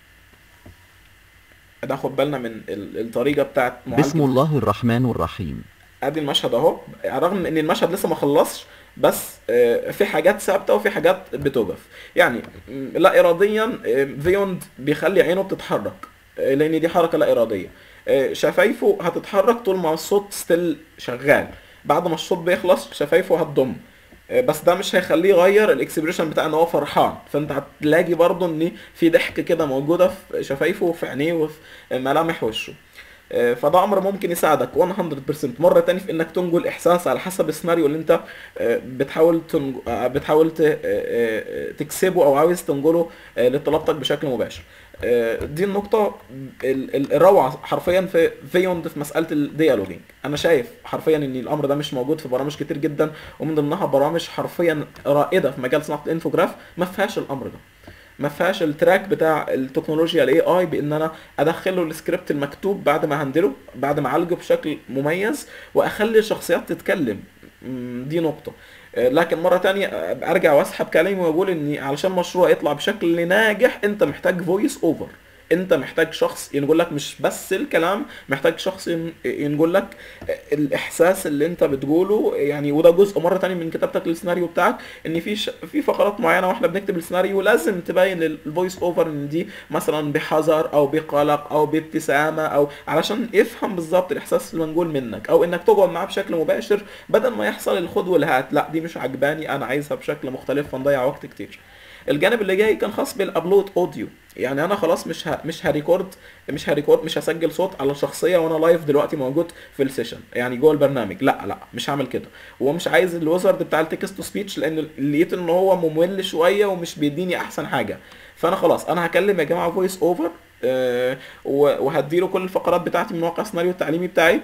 ناخد بالنا من ال- الطريقه بتاعت بسم معالجه. الله الرحمن الرحيم. ادي المشهد اهو، رغم ان المشهد لسه ما خلصش، بس آه، في حاجات ثابته وفي حاجات بتوقف. يعني م، لا اراديا آه، فيوند بيخلي عينه بتتحرك آه، لان دي حركه لا اراديه. آه، شفايفه هتتحرك طول ما الصوت ستيل شغال، بعد ما الصوت بيخلص شفايفه هتضم. آه، بس ده مش هيخليه يغير الاكسبريشن بتاع ان هو فرحان، فانت هتلاقي برضه ان في ضحك كده موجوده في شفايفه وفي عينيه وفي ملامح وشه. آه، فده امر ممكن يساعدك مية بالمية مره تاني في انك تنقل احساس على حسب السيناريو اللي انت آه، بتحاول تنج... آه، بتحاول ت... آه، آه، تكسبه او عاوز تنقله آه، لطلبتك بشكل مباشر. آه، دي النقطة ال- ال- الروعة حرفيا في فيوند في مسألة الديالوجينج. أنا شايف حرفيا إن الأمر ده مش موجود في برامج كتير جدا، ومن ضمنها برامج حرفيا رائدة في مجال صناعة الانفوجراف ما فيهاش الأمر ده، ما فيهاش التراك بتاع التكنولوجيا الاي اي بان انا ادخله السكريبت المكتوب بعد ما هندله، بعد ما اعالجه بشكل مميز واخلي الشخصيات تتكلم. م، دي نقطة. آه، لكن مرة تانية آه، ارجع واسحب كلامي واقول ان علشان مشروع يطلع بشكل ناجح انت محتاج فويس اوفر، انت محتاج شخص ينقول لك مش بس الكلام، محتاج شخص ين- ينقول لك الاحساس اللي انت بتقوله. يعني وده جزء مره تاني من كتابتك للسيناريو بتاعك، ان في ش... في فقرات معينه واحنا بنكتب السيناريو لازم تبين للفويس اوفر ان دي مثلا بحذر او بقلق او بابتسامه، او علشان يفهم بالظبط الاحساس اللي منقول منك، او انك تقعد معاه بشكل مباشر بدل ما يحصل الخد والهات، لا دي مش عجباني انا عايزها بشكل مختلف فنضيع وقت كتير. الجانب اللي جاي كان خاص بالابلود اوديو. يعني انا خلاص مش ه... مش هريكورد مش هريكورد مش هسجل صوت على شخصيه وانا لايف دلوقتي موجود في السيشن، يعني جوه البرنامج، لا لا مش هعمل كده. ومش عايز الوزرد بتاع التكست تو سبيتش لان لقيت ان هو ممل شويه ومش بيديني احسن حاجه. فانا خلاص انا هكلم يا جماعه فويس اوفر، أه وهديله كل الفقرات بتاعتي من واقع السيناريو التعليمي بتاعي،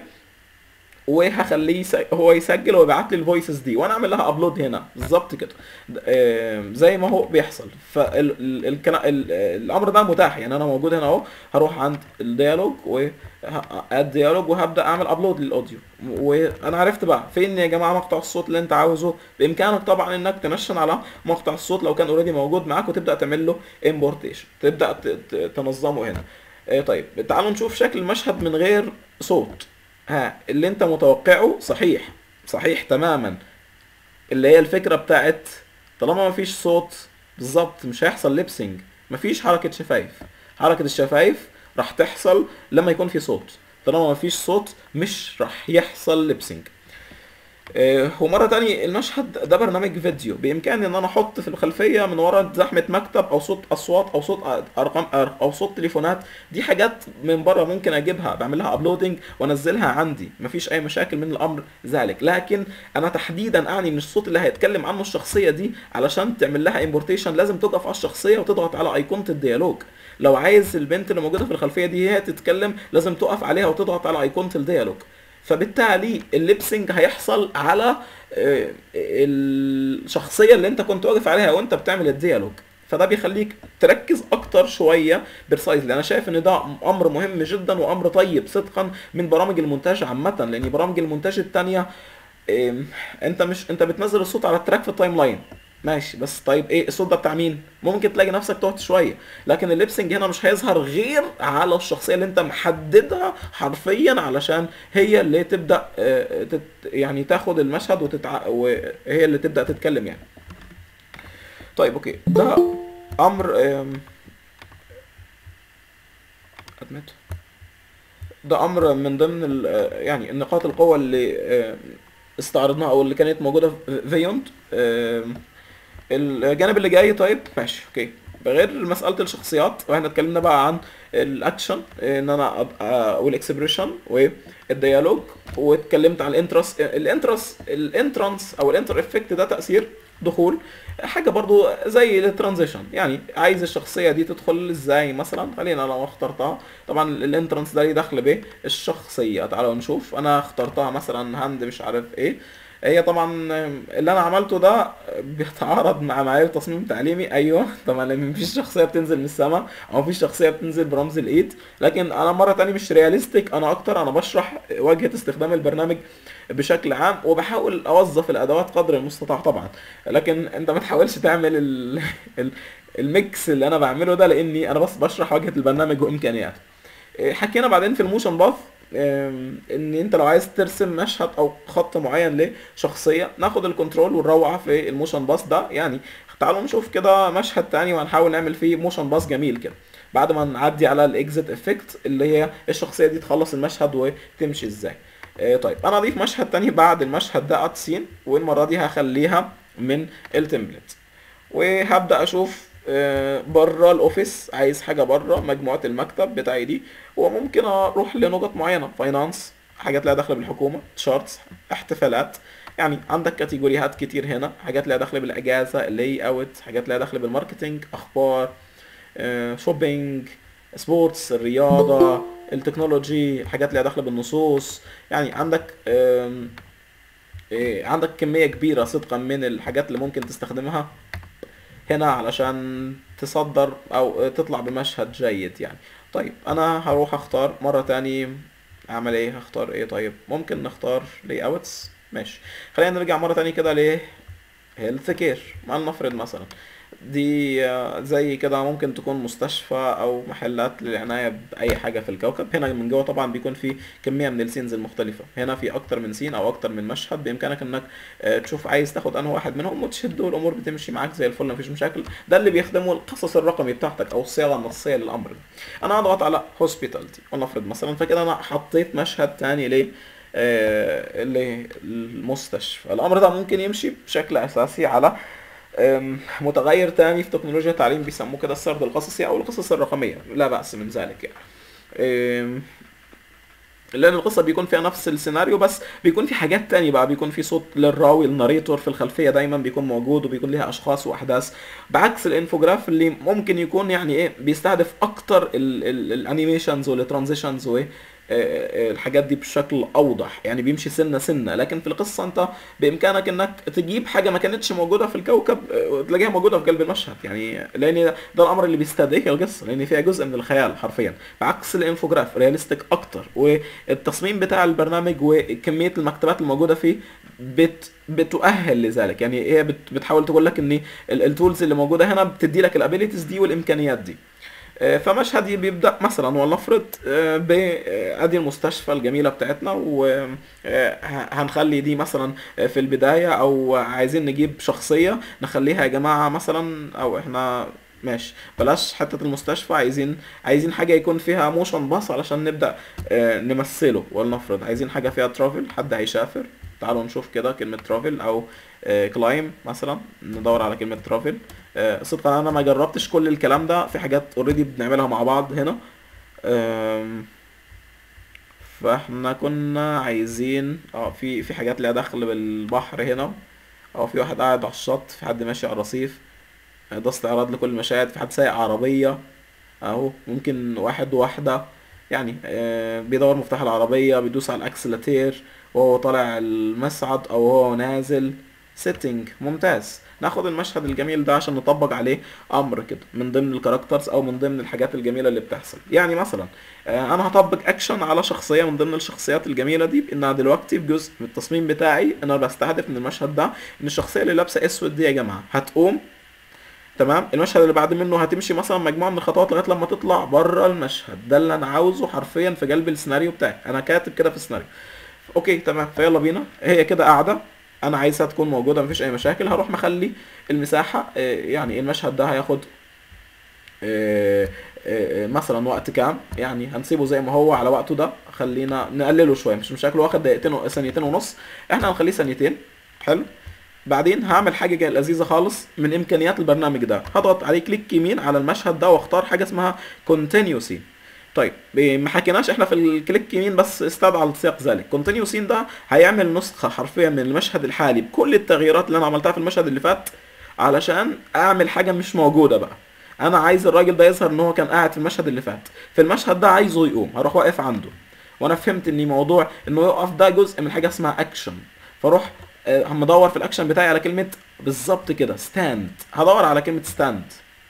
وهخليه يس- هو يسجل ويبعت لي الفويسز دي وانا اعمل لها ابلود هنا بالظبط كده. آه، زي ما هو بيحصل. فالامر ده متاح، يعني انا موجود هنا اهو، هروح عند الديالوج و اد ديالوج وهبدا اعمل ابلود للاوديو. وانا عرفت بقى فين يا جماعه مقطع الصوت اللي انت عاوزه. بامكانك طبعا انك تنشن على مقطع الصوت لو كان اوريدي موجود معاك وتبدا تعمل له امبورتيشن، تبدا ت- ت- تنظمه هنا. آه، طيب تعالوا نشوف شكل المشهد من غير صوت. ها اللي انت متوقعه صحيح، صحيح تماما. اللي هي الفكرة بتاعت طالما مفيش صوت بالظبط مش هيحصل ليبسينج، مفيش حركة شفايف. حركة الشفايف راح تحصل لما يكون في صوت. طالما ما فيش صوت مش راح يحصل ليبسينج. آه، ومرة تانية المشهد ده برنامج فيديو، بإمكاني إن أنا أحط في الخلفية من ورا زحمة مكتب أو صوت أصوات أو صوت أرقام أو صوت تليفونات. دي حاجات من بره ممكن أجيبها، بعملها أبلودنج وأنزلها عندي، مفيش أي مشاكل من الأمر ذلك. لكن أنا تحديدا أعني إن الصوت اللي هيتكلم عنه الشخصية دي علشان تعمل لها امبورتيشن لازم تقف على الشخصية وتضغط على أيقونة الديالوج. لو عايز البنت اللي موجودة في الخلفية دي هي تتكلم لازم تقف عليها وتضغط على أيقونة الديالوج. فبالتالي الليبسينج هيحصل على الشخصية اللي انت كنت واقف عليها وانت بتعمل الديالوج. فده بيخليك تركز اكتر شوية برسايزلي. انا شايف ان ده امر مهم جدا وامر طيب صدقا من برامج المونتاج عامة، لان برامج المونتاج التانية انت مش انت بتنزل الصوت على التراك في التايم لاين ماشي، بس طيب ايه الصوت ده بتاع مين؟ ممكن تلاقي نفسك تقعد شويه. لكن الليبسنج هنا مش هيظهر غير على الشخصيه اللي انت محددها حرفيا علشان هي اللي تبدا اه تت يعني تاخد المشهد وتتع... وهي اللي تبدا تتكلم يعني. طيب اوكي، ده امر ادمت ده امر من ضمن ال... يعني نقاط القوه اللي استعرضناها او اللي كانت موجوده في فيوند. الجانب اللي جاي طيب ماشي اوكي، بغير مساله الشخصيات واحنا اتكلمنا بقى عن الاكشن ان انا ابقى والاكسبريشن والديالوج، واتكلمت عن الانترس الانترس الانترانس او الانتر افكت. ده تاثير دخول حاجه برضو زي الترانزيشن، يعني عايز الشخصيه دي تدخل ازاي مثلا. خلينا لو اخترتها طبعا الانترانس ده ليه دخل بايه الشخصيه. تعالوا نشوف انا اخترتها مثلا هاند مش عارف ايه. هي طبعا اللي انا عملته ده بيتعارض مع معايير تصميم تعليمي، ايوه طبعا لان مفيش شخصيه بتنزل من السماء او مفيش شخصيه بتنزل برمز الايد. لكن انا مره تانية مش رياليستيك، انا اكتر انا بشرح واجهه استخدام البرنامج بشكل عام وبحاول اوظف الادوات قدر المستطاع طبعا. لكن انت ما تحاولش تعمل ال... ال... الميكس اللي انا بعمله ده، لاني انا بس بشرح واجهه البرنامج وامكانياته. حكينا بعدين في الموشن باث ان انت لو عايز ترسم مشهد او خط معين لشخصيه ناخد الكنترول ونروع في الموشن باث ده. يعني تعالوا نشوف كده مشهد تاني وهنحاول نعمل فيه موشن باث جميل كده بعد ما نعدي على الاكزيت افكت اللي هي الشخصيه دي تخلص المشهد وتمشي ازاي. طيب انا اضيف مشهد تاني بعد المشهد ده ات سين، والمره دي هخليها من التمبلت وهبدا اشوف بره الاوفيس، عايز حاجه بره مجموعه المكتب بتاعي دي، وممكن اروح لنقط معينه فاينانس حاجات لها دخل بالحكومه، تشارتس احتفالات، يعني عندك كاتيجوريات كتير هنا، حاجات لها دخل بالاجازه اللي اوت، حاجات لها دخل بالماركتينج، اخبار، شوبينج، سبورتس، الرياضه، التكنولوجي، حاجات لها دخل بالنصوص. يعني عندك عندك كميه كبيره صدقا من الحاجات اللي ممكن تستخدمها هنا علشان تصدر او تطلع بمشهد جيد يعني. طيب انا هروح اختار مرة تاني اعمل ايه، هختار ايه طيب ممكن نختار لي اوتس ماشي. خلينا نرجع مرة تاني كده ل هيلث كير. ما نفرض مثلا دي زي كده ممكن تكون مستشفى او محلات للعنايه باي حاجه في الكوكب. هنا من جوه طبعا بيكون في كميه من السينز المختلفه، هنا في اكتر من سين او اكتر من مشهد، بامكانك انك تشوف عايز تاخد انه واحد منهم وتشده والامور بتمشي معاك زي الفل مفيش مشاكل. ده اللي بيخدمه القصص الرقمي بتاعتك او الصياغه النصيه للامر ده. انا هضغط على هوسبيتالتي ونفرض مثلا، فكده انا حطيت مشهد تاني ليه آه اللي المستشفى. الامر ده ممكن يمشي بشكل اساسي على متغير تاني في تكنولوجيا التعليم بيسموه كده السرد القصصي او القصص الرقميه، لا باس من ذلك يعني. لان القصه بيكون فيها نفس السيناريو بس بيكون في حاجات تانية بقى، بيكون في صوت للراوي الناريتور في الخلفيه دايما بيكون موجود وبيكون ليها اشخاص واحداث، بعكس الانفوجراف اللي ممكن يكون يعني ايه بيستهدف اكتر الانيميشنز والترانزيشنز و الحاجات دي بشكل اوضح، يعني بيمشي سنه سنه. لكن في القصه انت بامكانك انك تجيب حاجه ما كانتش موجوده في الكوكب وتلاقيها موجوده في قلب المشهد، يعني لان ده الامر اللي بيستدعيه القصه، لان فيها جزء من الخيال حرفيا، بعكس الانفوجراف رياليستيك اكتر. والتصميم بتاع البرنامج وكميه المكتبات الموجوده فيه بت بتؤهل لذلك، يعني هي بت بتحاول تقول لك ان التولز اللي موجوده هنا بتدي لك الابيليتيز دي والامكانيات دي. فمشهد بيبدأ مثلا ولنفرض بأدي المستشفى الجميلة بتاعتنا، وهنخلي دي مثلا في البداية، او عايزين نجيب شخصية نخليها يا جماعة مثلا، او احنا ماشي، بلاش حتة المستشفى، عايزين عايزين حاجة يكون فيها موشن باص علشان نبدأ آه نمثله. ولنفرض عايزين حاجة فيها ترافل، حد هيسافر. تعالوا نشوف كده كلمة ترافل او كلايم مثلا، ندور على كلمة ترافل. آه صدقا انا ما جربتش كل الكلام ده، في حاجات اوريدي بنعملها مع بعض هنا. آم، فاحنا كنا عايزين اه في في حاجات ليها دخل بالبحر هنا، او في واحد قاعد على الشط، في حد ماشي على الرصيف، ده استعراض لكل المشاهد، في حد سايق عربية اهو، ممكن واحد وواحدة يعني آه بيدور مفتاح العربية، بيدوس على الاكسلاتير وهو طالع المصعد او هو نازل. سيتنج ممتاز. ناخد المشهد الجميل ده عشان نطبق عليه امر كده من ضمن الكاركترز او من ضمن الحاجات الجميلة اللي بتحصل. يعني مثلا آه انا هطبق اكشن على شخصية من ضمن الشخصيات الجميلة دي، بانها دلوقتي في جزء من التصميم بتاعي انا بستهدف من المشهد ده ان الشخصية اللي لابسة اسود دي يا جماعة هتقوم. تمام. المشهد اللي بعد منه هتمشي مثلا مجموعه من الخطوات لغايه لما تطلع بره المشهد ده، اللي انا عاوزه حرفيا في قلب السيناريو بتاعي، انا كاتب كده في السيناريو. اوكي تمام، فيلا بينا. هي كده قاعده، انا عايزها تكون موجوده مفيش اي مشاكل. هروح مخلي المساحه آه، يعني المشهد ده هياخد آه، آه، مثلا وقت كام، يعني هنسيبه زي ما هو على وقته ده، خلينا نقلله شويه، مش مشاكل واخد دقيقتين و- ثانيتين ونص، احنا هنخليه ثانيتين. حلو. بعدين هعمل حاجه جايه لذيذه خالص من امكانيات البرنامج ده، هضغط عليه كليك يمين على المشهد ده واختار حاجه اسمها كونتينيو سين. طيب ب- ما حكيناش احنا في الكليك يمين، بس استدعى السياق ذلك. كونتينيو سين ده هيعمل نسخه حرفيا من المشهد الحالي بكل التغييرات اللي انا عملتها في المشهد اللي فات، علشان اعمل حاجه مش موجوده بقى. انا عايز الراجل ده يظهر ان هو كان قاعد في المشهد اللي فات، في المشهد ده عايزه يقوم، هروح واقف عنده. وانا فهمت ان موضوع انه يقف ده جزء من حاجه اسمها اكشن، فاروح آه، هم ادور في الاكشن بتاعي على كلمه بالظبط كده ستاند، هدور على كلمه ستاند.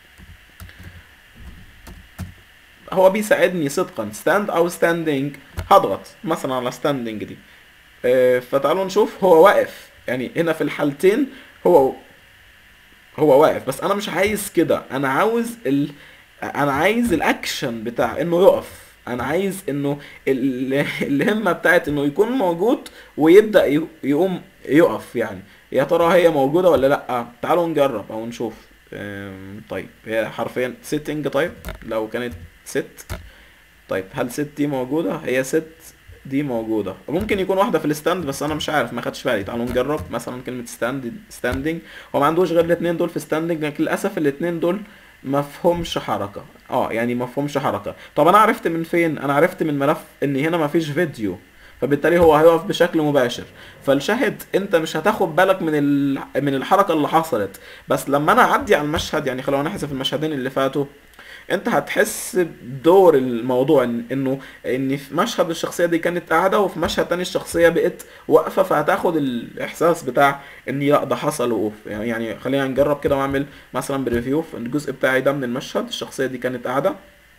هو بيساعدني صدقا، ستاند او ستاندينج، هضغط مثلا على ستاندينج دي. آه، فتعالوا نشوف هو واقف، يعني هنا في الحالتين هو هو واقف، بس انا مش عايز كده، انا عاوز ال... انا عايز الاكشن بتاع انه يقف، انا عايز انه ال... الهمة بتاعت انه يكون موجود ويبدأ ي- يقوم يقف. يعني يا ترى هي موجودة ولا لا؟ تعالوا نجرب او نشوف. أم، طيب هي حرفيا سيتنج. طيب لو كانت ست، طيب هل ست دي موجودة؟ هي ست دي موجودة، ممكن يكون واحدة في الستاند بس انا مش عارف، ما خدتش بالي. تعالوا نجرب مثلا كلمة ستاند ستاندنج. هو ما عندوش غير الاتنين دول في ستاندنج، لكن للاسف الاتنين دول مفهومش حركة. اه يعني مفهومش حركة. طب انا عرفت من فين؟ انا عرفت من ملف ان هنا مفيش فيديو، فبالتالي هو هيقف بشكل مباشر. فالشاهد انت مش هتاخد بالك من ال... من الحركة اللي حصلت، بس لما انا اعدي على المشهد، يعني خلونا نحذف المشهدين اللي فاتوا، انت هتحس بدور الموضوع، إن انه ان في مشهد الشخصيه دي كانت قاعده وفي مشهد تاني الشخصيه بقت واقفه، فهتاخد الاحساس بتاع ان لا ده حصل وقوف. يعني يعني خلينا نجرب كده واعمل مثلا بريفيو في الجزء بتاعي ده من المشهد. الشخصيه دي كانت قاعده،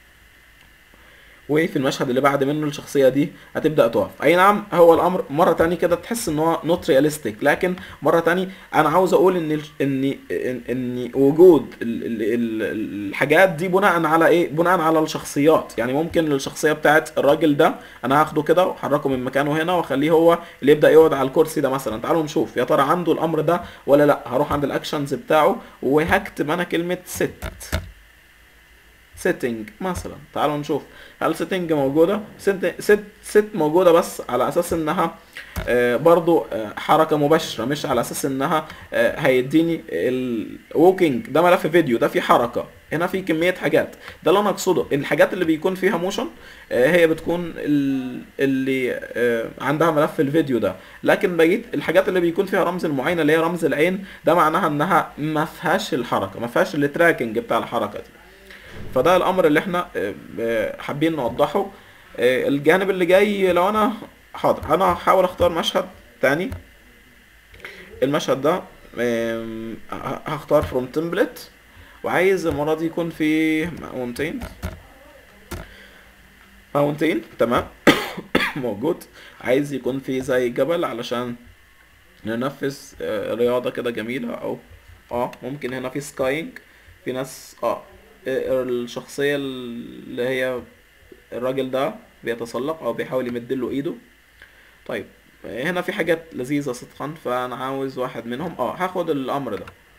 وفي المشهد اللي بعد منه الشخصيه دي هتبدا تقف. اي نعم، هو الامر مره تاني كده تحس ان هو نوت رياليستيك، لكن مره تاني انا عاوز اقول ان ال- ان ان, إن وجود ال ال ال الحاجات دي بناء على ايه؟ بناء على الشخصيات. يعني ممكن الشخصيه بتاعت الراجل ده انا هاخده كده واحركه من مكانه هنا واخليه هو اللي يبدا يقعد على الكرسي ده مثلا. تعالوا نشوف يا ترى عنده الامر ده ولا لا. هروح عند الاكشنز بتاعه وهكتب انا كلمه ست سيتنج مثلا. تعالوا نشوف هل سيتنج موجودة. ست ست ست موجودة بس على اساس انها آه، برضو آه، حركة مباشرة، مش على اساس انها آه، هيديني الووكينج. ده ملف فيديو، ده في حركة، هنا في كمية حاجات. ده اللي انا اقصده، الحاجات اللي بيكون فيها موشن هي بتكون ال- اللي آه، عندها ملف الفيديو ده. لكن بقيت الحاجات اللي بيكون فيها رمز المعاينة اللي هي رمز العين، ده معناها انها ما فيهاش الحركة، ما فيهاش التراكنج بتاع الحركة دي. فده الامر اللي احنا آه، آه، حابين نوضحه. آه، الجانب اللي جاي، لو انا حاضر انا هحاول اختار مشهد تاني. المشهد ده آم، ه- هختار فروم تمبلت، وعايز المرة دي يكون فيه ماونتين. ماونتين تمام. موجود. عايز يكون فيه زي جبل علشان ننفذ آه، رياضة كده جميلة، او اه ممكن هنا في سكاينج. في ناس اه آه، الشخصية اللي هي الراجل ده بيتسلق او بيحاول يمد له ايده. طيب هنا في حاجات لذيذة صدقا، فانا عاوز واحد منهم. اه هاخد الامر ده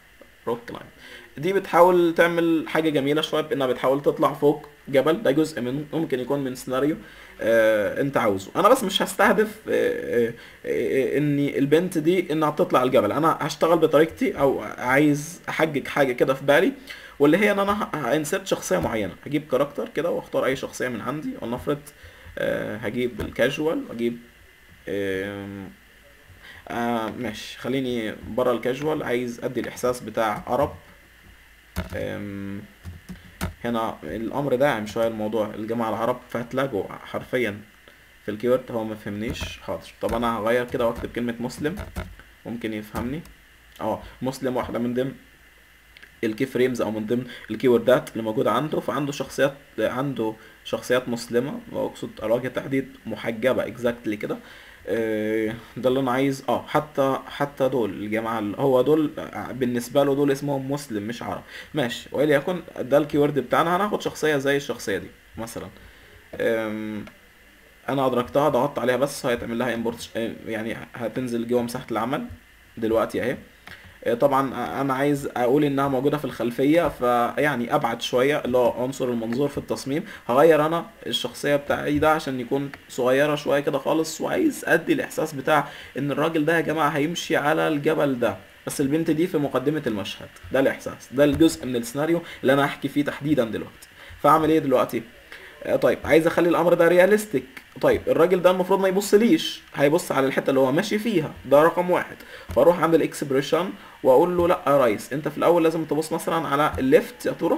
روك كلايمب. دي بتحاول تعمل حاجه جميله شويه بانها بتحاول تطلع فوق جبل. ده جزء من ممكن يكون من سيناريو آه انت عاوزه. انا بس مش هستهدف آه آه آه ان البنت دي انها تطلع الجبل، انا هشتغل بطريقتي او عايز احجج حاجه كده في بالي، واللي هي ان انا هانسرت شخصيه معينه. هجيب كاركتر كده واختار اي شخصيه من عندي، ولنفرض آه هجيب الكاجوال واجيب آه آه ماشي، خليني بره الكاجوال، عايز ادي الاحساس بتاع عرب. آم، هنا الامر داعم شويه الموضوع الجماعه العرب، فهتلاقوا حرفيا في الكيورد. هو ما فهمنيش، حاضر. طب انا هغير كده واكتب كلمه مسلم، ممكن يفهمني. اه مسلم واحده من ضمن الكي فريمز او من ضمن الكيوردات اللي موجوده عنده. فعنده شخصيات، عنده شخصيات مسلمه، واقصد على وجه التحديد محجبه اكزاكتلي كده. آه، ده اللي انا عايز. اه حتى حتى دول الجماعه اللي هو دول بالنسبه له دول اسمهم مسلم مش عرب. ماشي، وليكن ده الكيورد بتاعنا. هناخد شخصيه زي الشخصيه دي مثلا. آم، انا ادركتها، ضغطت عليها بس هيتعمل لها امبورت، يعني هتنزل جوه مساحه العمل دلوقتي اهي. طبعا انا عايز اقول انها موجوده في الخلفيه، فيعني ابعد شويه اللي هو عنصر المنظور في التصميم. هغير انا الشخصيه بتاعي ده عشان يكون صغيره شويه كده خالص، وعايز ادي الاحساس بتاع ان الراجل ده يا جماعه هيمشي على الجبل ده، بس البنت دي في مقدمه المشهد. ده الاحساس، ده الجزء من السيناريو اللي انا هحكي فيه تحديدا دلوقتي. فاعمل ايه دلوقتي؟ آه، طيب عايز اخلي الامر ده رياليستيك. طيب الراجل ده المفروض ما يبصليش، هيبص على الحته اللي هو ماشي فيها، ده رقم واحد. فاروح عند الاكسبريشن واقول له لا يا ريس، انت في الاول لازم تبص مثلا على الليفت. يا ترى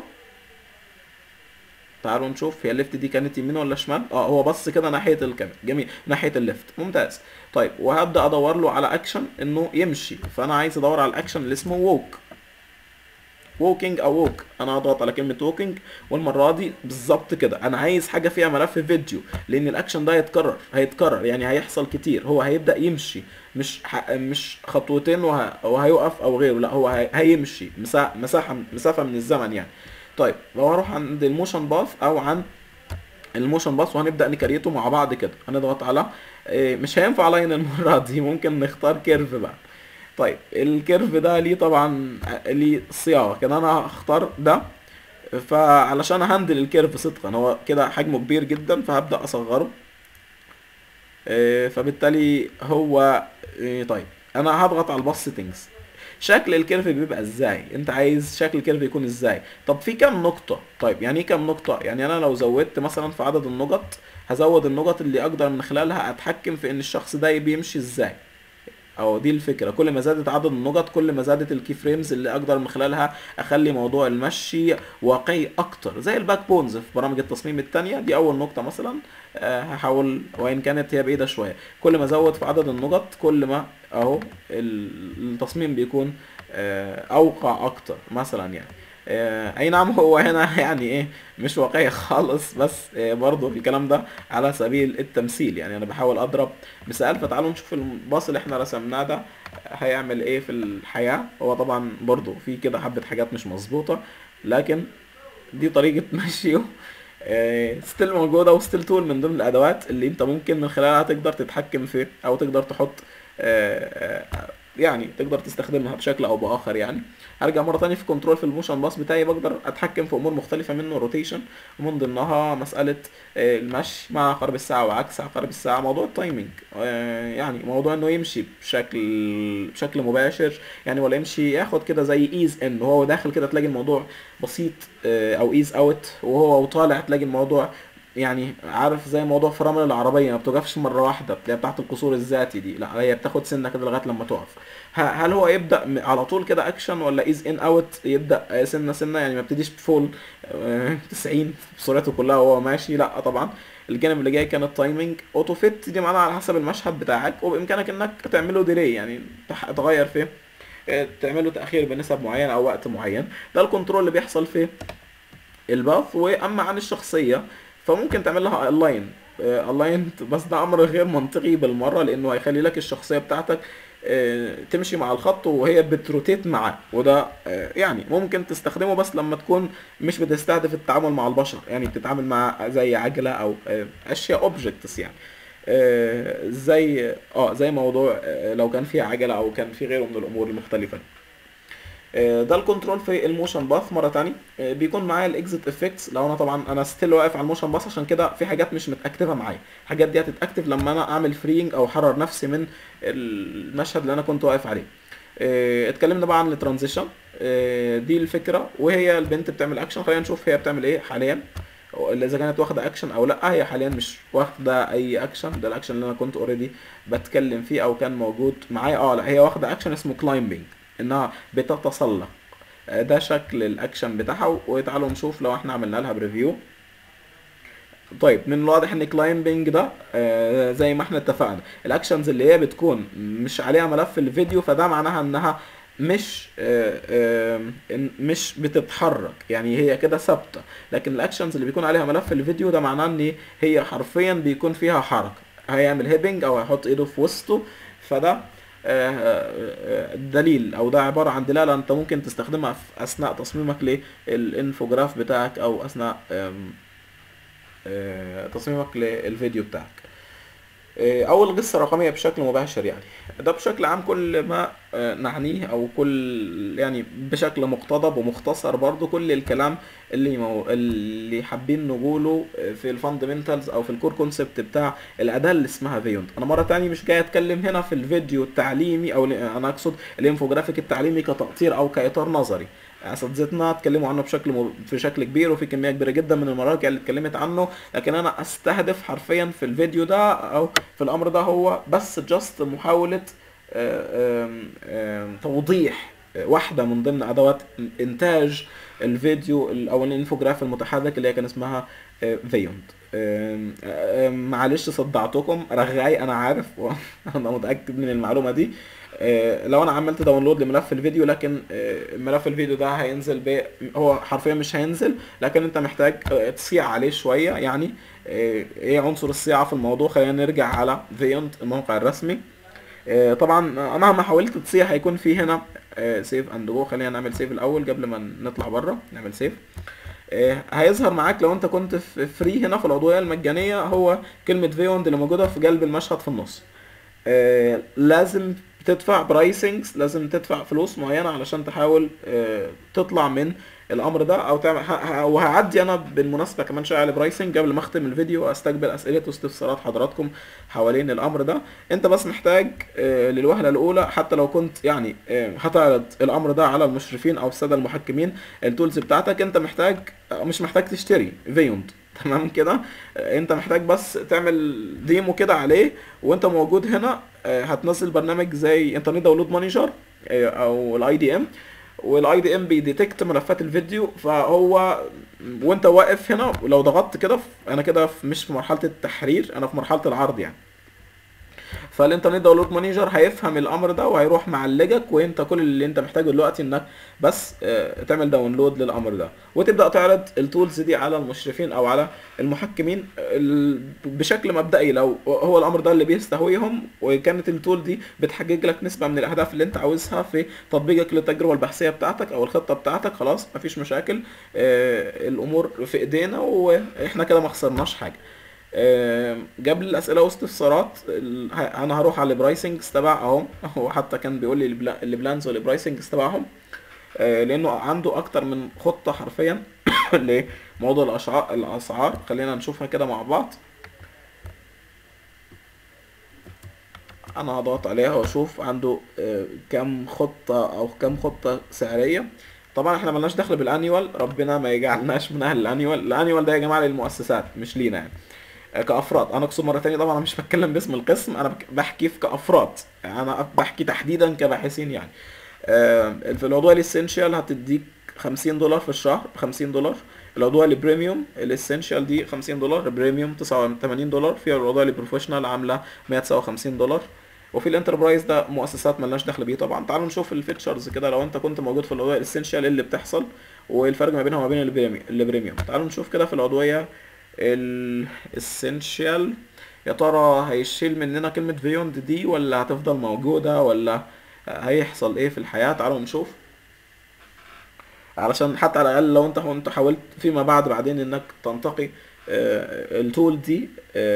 تعالوا نشوف هي الليفت دي كانت يمين ولا شمال. اه هو بص كده ناحيه الكاميرا، جميل، ناحيه الليفت، ممتاز. طيب وهبدا ادور له على اكشن انه يمشي. فانا عايز ادور على الاكشن اللي اسمه ووك، ووكينج او ووك. انا هضغط على كلمه ووكينج، والمره دي بالظبط كده انا عايز حاجه فيها ملف فيديو، لان الاكشن ده هيتكرر هيتكرر يعني هيحصل كتير. هو هيبدا يمشي، مش ح... مش خطوتين وه... وهيقف او غيره، لا هو هي... هيمشي مسا... مساحه مسافه من الزمن يعني. طيب لو هروح عند الموشن باث او عن الموشن باث وهنبدا نكريته مع بعض كده، هنضغط على إيه، مش هينفع لاين المره دي، ممكن نختار كيرف بقى. طيب الكيرف ده ليه طبعا ليه صياغه كده، انا هختار ده. فعلشان هندل الكيرف صدقا، هو كده حجمه كبير جدا، فهبدا اصغره. إيه، فبالتالي هو إيه، طيب انا هضغط على الباص سيتنجز. شكل الكيرف بيبقى ازاي؟ انت عايز شكل الكيرف يكون ازاي؟ طب في كام نقطه؟ طيب يعني ايه كام نقطه؟ يعني انا لو زودت مثلا في عدد النقط، هزود النقط اللي اقدر من خلالها اتحكم في ان الشخص ده بيمشي ازاي. او دي الفكره، كل ما زادت عدد النقط كل ما زادت الكي فريمز اللي اقدر من خلالها اخلي موضوع المشي واقعي اكتر، زي الباك بونز في برامج التصميم التانية. دي اول نقطه مثلا، أه هحاول وان كانت هي بعيده شويه، كل ما ازود في عدد النقط كل ما اهو التصميم بيكون أه اوقع اكتر مثلا يعني. آه، اي نعم هو هنا يعني ايه مش واقعي خالص، بس آه، برضو الكلام ده على سبيل التمثيل، يعني انا بحاول اضرب مثال. فتعالوا نشوف الباص اللي احنا رسمناه ده هيعمل ايه في الحياة. هو طبعا برضو في كده حبة حاجات مش مظبوطة، لكن دي طريقة مشيه ستيل موجودة، وستيل تول من ضمن الادوات اللي انت ممكن من خلالها تقدر تتحكم فيه او تقدر تحط آه، آه، يعني تقدر تستخدمها بشكل او باخر يعني. هرجع مره تانية في كنترول في الموشن باص بتاعي، بقدر اتحكم في امور مختلفه منه، روتيشن ومن ضمنها مساله آه، المشي مع عقارب الساعه وعكس عقارب الساعه، موضوع التايمنج آه، يعني موضوع انه يمشي بشكل بشكل مباشر يعني، ولا يمشي ياخد كده زي ايز ان وهو داخل كده تلاقي الموضوع بسيط، آه، او ايز اوت وهو طالع تلاقي الموضوع يعني عارف زي موضوع فرامل العربيه ما بتوقفش مره واحده، بتلاقيها بتاعت القصور الذاتي دي، لا هي بتاخد سنه كده لغايه لما تقف. ه- هل هو يبدا م- على طول كده اكشن، ولا ايز ان اوت يبدا سنه سنه يعني ما بتديش بفول آه، تسعين بسرعته كلها وهو ماشي؟ لا طبعا. الجانب اللي جاي كان التايمنج اوتو فيت، دي معناها على حسب المشهد بتاعك، وبامكانك انك تعمله ديلي يعني تح- تغير فيه، آه، تعمله تاخير بنسب معينه او وقت معين. ده الكنترول اللي بيحصل فيه الباث. واما عن الشخصيه فممكن تعمل لها الاين الاين بس ده امر غير منطقي بالمره، لانه هيخلي لك الشخصيه بتاعتك آه، تمشي مع الخط وهي بتروتيت معاه، وده آه، يعني ممكن تستخدمه بس لما تكون مش بتستهدف التعامل مع البشر، يعني بتتعامل مع زي عجله او آه، اشياء اوبجكتس يعني. آه، زي اه زي موضوع آه، لو كان فيها عجله او كان في غيره من الامور المختلفه. آه، ده الكنترول في الموشن باث. مره تانية آه، بيكون معايا الاكزيت افكتس. لو انا طبعا انا ستيل واقف على الموشن باث، عشان كده في حاجات مش متاكتفه معايا. الحاجات دي هتتاكتف لما انا اعمل فرينج او احرر نفسي من المشهد اللي انا كنت واقف عليه. آه، اتكلمنا بقى عن الترانزيشن. آه، دي الفكره، وهي البنت بتعمل اكشن. خلينا نشوف هي بتعمل ايه حاليا، اللي اذا كانت واخده اكشن او لا. هي حاليا مش واخده اي اكشن، ده الاكشن اللي انا كنت اوريدي بتكلم فيه او كان موجود معايا. اه لا، هي واخده اكشن اسمه كلايمبينج، انها بتتسلق. آه، ده شكل الاكشن بتاعها. وتعالوا نشوف لو احنا عملنا لها بريفيو. طيب من الواضح ان كلايمبينج ده آه زي ما احنا اتفقنا، الاكشنز اللي هي بتكون مش عليها ملف الفيديو، فده معناها انها مش آه آه مش بتتحرك، يعني هي كده ثابته. لكن الاكشنز اللي بيكون عليها ملف الفيديو ده معناه ان هي حرفيا بيكون فيها حركه. هيعمل هيبنج او هيحط ايده في وسطه، فده آه دليل او ده عباره عن دلاله انت ممكن تستخدمها في اثناء تصميمك للانفوجراف بتاعك، او اثناء تصميمك للفيديو بتاعك، او القصه الرقميه بشكل مباشر. يعني ده بشكل عام كل ما نعنيه، او كل يعني بشكل مقتضب ومختصر برضو كل الكلام اللي مو... اللي حابين نقوله في الفاندمنتالز او في الكور كونسبت بتاع الاداه اللي اسمها فيوند. انا مره تانية مش جاي اتكلم هنا في الفيديو التعليمي، او انا اقصد الانفوجرافيك التعليمي كتقطير او كاطار نظري. اساتذتنا اتكلموا عنه بشكل م... في شكل كبير، وفي كميه كبيره جدا من المراجع اللي اتكلمت عنه. لكن انا استهدف حرفيا في الفيديو ده او في الامر ده هو بس جاست محاوله آم آم توضيح واحده من ضمن ادوات انتاج الفيديو او الانفوجراف المتحرك اللي هي كان اسمها فيوند. معلش صدعتكم رغاي، انا عارف وانا متاكد من المعلومه دي. لو انا عملت داونلود لملف الفيديو، لكن ملف الفيديو ده هينزل ب هو حرفيا مش هينزل، لكن انت محتاج تصيع عليه شويه. يعني ايه عنصر الصياعه في الموضوع؟ خلينا نرجع على فيوند الموقع الرسمي. طبعا انا مهما حاولت تصيح هيكون في هنا سيف اند جو. خلينا نعمل سيف الاول قبل ما نطلع بره. نعمل سيف. هيظهر معاك لو انت كنت في فري هنا في العضويه المجانيه هو كلمه فيوند اللي موجوده في قلب المشهد في النص. لازم تدفع برايسنجز، لازم تدفع فلوس معينه علشان تحاول تطلع من الامر ده او تعمل. وهعدي انا بالمناسبه كمان شويه على برايسنج قبل ما اختم الفيديو واستقبل اسئله واستفسارات حضراتكم حوالين الامر ده. انت بس محتاج للوهله الاولى، حتى لو كنت يعني هتعرض الامر ده على المشرفين او الساده المحكمين التولز بتاعتك، انت محتاج مش محتاج تشتري فيوند، تمام كده. انت محتاج بس تعمل ديمو كده عليه، وانت موجود هنا هتنزل برنامج زي انترنت داونلود مانجر او الاي دي ام. والاي دي ام بيديتكت ملفات الفيديو، فهو وانت واقف هنا ولو ضغطت كده، انا كده مش في مرحله التحرير، انا في مرحله العرض يعني. فالانترنت داونلود مانجر هيفهم الامر ده وهيروح معلجك، وانت كل اللي انت محتاجه دلوقتي انك بس تعمل داونلود للامر ده وتبدا تعرض التولز دي على المشرفين او على المحكمين بشكل مبدئي. لو هو الامر ده اللي بيستهويهم وكانت التول دي بتحقق لك نسبه من الاهداف اللي انت عاوزها في تطبيقك للتجربه البحثيه بتاعتك او الخطه بتاعتك، خلاص مفيش مشاكل. الامور في ايدينا واحنا كده ما خسرناش حاجه. قبل الاسئله واستفسارات انا هروح على البرايسنجز تبع اهو. هو حتى كان بيقول لي البلانز والبرايسنجز تبعهم، لانه عنده اكتر من خطه حرفيا لموضوع الاسعار الاسعار خلينا نشوفها كده مع بعض. انا هضغط عليها واشوف عنده كم خطه او كم خطه سعريه. طبعا احنا ملناش دخل بالانيوال، ربنا ما يجعلناش من اهل الانيوال. الانيوال ده يا جماعه للمؤسسات مش لينا يعني كافراد. انا اقصد مره ثانيه، طبعا انا مش بتكلم باسم القسم، انا بحكي في كافراد، انا بحكي تحديدا كباحثين يعني. في العضويه الاسينشال هتديك خمسين دولار في الشهر، ب خمسين دولار. العضويه البريميوم الاسينشال دي خمسين دولار، البريميوم تسعة وثمانين دولار. في العضويه البروفيشنال عامله مية وتسعة وخمسين دولار. وفي الانتربرايز ده مؤسسات ملناش دخل بيه طبعا. تعالوا نشوف الفيتشرز كده لو انت كنت موجود في العضويه الاسينشال اللي بتحصل والفرق ما بينها وما بين البريميوم. تعالوا نشوف كده في العضويه الاسينشال يا ترى هيشيل مننا كلمه فيوند دي ولا هتفضل موجوده ولا هيحصل ايه في الحياه. تعالوا نشوف علشان حتى على الاقل لو انت انت حاولت فيما بعد بعدين انك تنتقي التول دي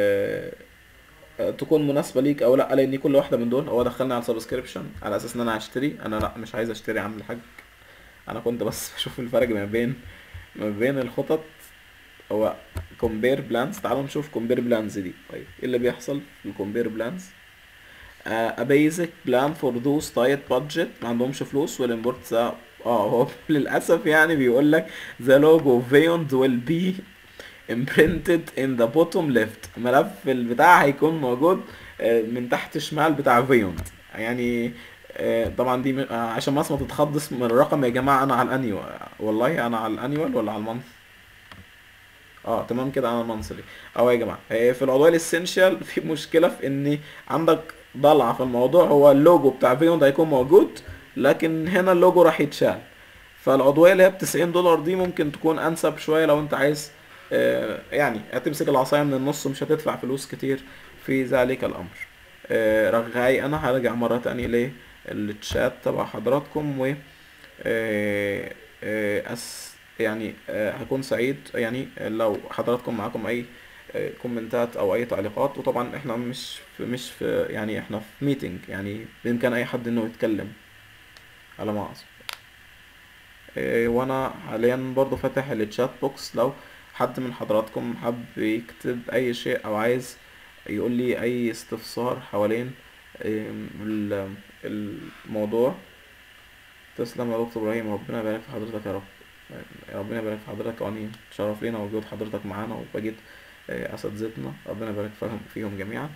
تكون مناسبه ليك او لا، لان كل واحده من دول هو دخلنا على سبسكريبشن على اساس ان انا هشتري. انا لا مش عايز اشتري يا عم الحاج، انا كنت بس بشوف الفرق ما بين ما بين الخطط. هو compare plans، تعالوا نشوف compare plans دي. طيب ايه اللي بيحصل في الcompare plans؟ uh, a basic plan for those tight budget، ما عندهمش فلوس والimport اه هو للأسف يعني بيقول لك the logo Beyond will be imprinted in the bottom left، ملف البتاع هيكون موجود آه، من تحت شمال بتاع Beyond يعني. آه، طبعا دي م- آه، عشان بس ما تتخضص من الرقم يا جماعة، انا على الانيوال، والله انا على الانيوال ولا على المنث. اه تمام كده انا المنثلي. اه يا جماعه آه، في العضويه الاسينشال في مشكله في ان عندك ضلعه في الموضوع. هو اللوجو بتاع فيوند هيكون موجود، لكن هنا اللوجو راح يتشال. فالعضويه اللي هي ب تسعين دولار دي ممكن تكون انسب شويه لو انت عايز آه، يعني هتمسك العصايه من النص، مش هتدفع فلوس كتير في ذلك الامر. آه، رغاي انا هرجع مره تانية للتشات تبع حضراتكم، و آه، آه، أس يعني آه، هكون سعيد يعني لو حضراتكم معاكم اي آه، كومنتات او اي تعليقات. وطبعا احنا مش في مش في يعني احنا في ميتنج، يعني بامكان اي حد انه يتكلم على ما اظن. آه، وانا حاليا برضو فاتح التشات بوكس، لو حد من حضراتكم حب يكتب اي شيء او عايز يقول لي اي استفسار حوالين آم، ال- الموضوع. تسلم يا دكتور ابراهيم، ربنا يبارك في حضرتك يا رب. ربنا يبارك في حضرتك، واني شرف لينا وجود حضرتك معانا وبقيت آه، اساتذتنا، ربنا يبارك فيهم فيهم جميعا.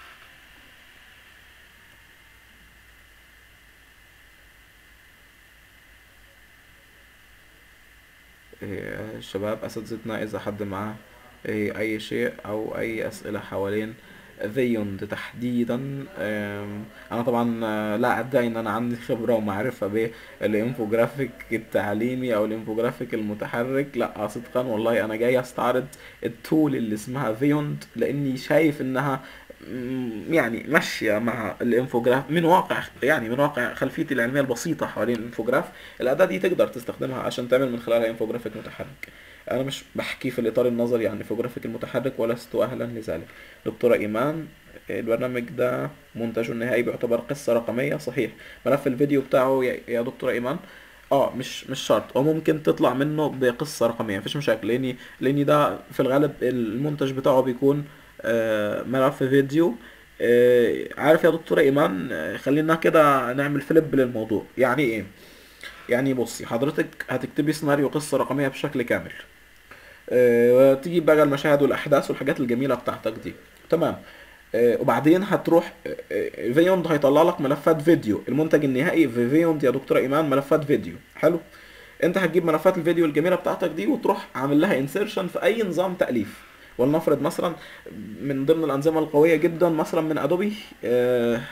آه، شباب اساتذتنا، اذا حد معاه آه، اي شيء او اي اسئله حوالين فيوند تحديدا. آم، انا طبعا آه، لا ادعي ان انا عندي خبره ومعرفه بالانفوجرافيك التعليمي او الانفوجرافيك المتحرك، لا صدقا والله انا جاي استعرض التول اللي اسمها فيوند، لاني شايف انها مم، يعني ماشيه مع الانفوجراف من واقع، يعني من واقع خلفيتي العلميه البسيطه حوالين الانفوجراف. الأداة دي تقدر تستخدمها عشان تعمل من خلالها انفوجرافيك متحرك. أنا مش بحكي في الإطار النظري عن الانفوجرافيك المتحرك، ولست أهلا لذلك. دكتورة إيمان، البرنامج ده منتجه النهائي بيعتبر قصة رقمية صحيح. ملف الفيديو بتاعه يا يا دكتورة إيمان اه مش مش شرط، او ممكن تطلع منه بقصة رقمية مفيش مشاكل، لاني لاني ده في الغالب المنتج بتاعه بيكون آه، ملف فيديو. آه، عارف يا دكتورة ايمان، آه، خلينا كده نعمل فليب للموضوع. يعني ايه؟ يعني بصي حضرتك هتكتبي سيناريو قصة رقمية بشكل كامل، آه، تيجي بقى المشاهد والأحداث والحاجات الجميلة بتاعتك دي، تمام. آه، وبعدين هتروح آه، آه، فيوند هيطلع لك ملفات فيديو. المنتج النهائي في فيوند يا دكتورة إيمان ملفات فيديو، حلو. انت هتجيب ملفات الفيديو الجميلة بتاعتك دي وتروح عامل لها انسيرشن في أي نظام تأليف. ولنفرض مثلا من ضمن الأنظمة القوية جدا مثلا من أدوبي، آه،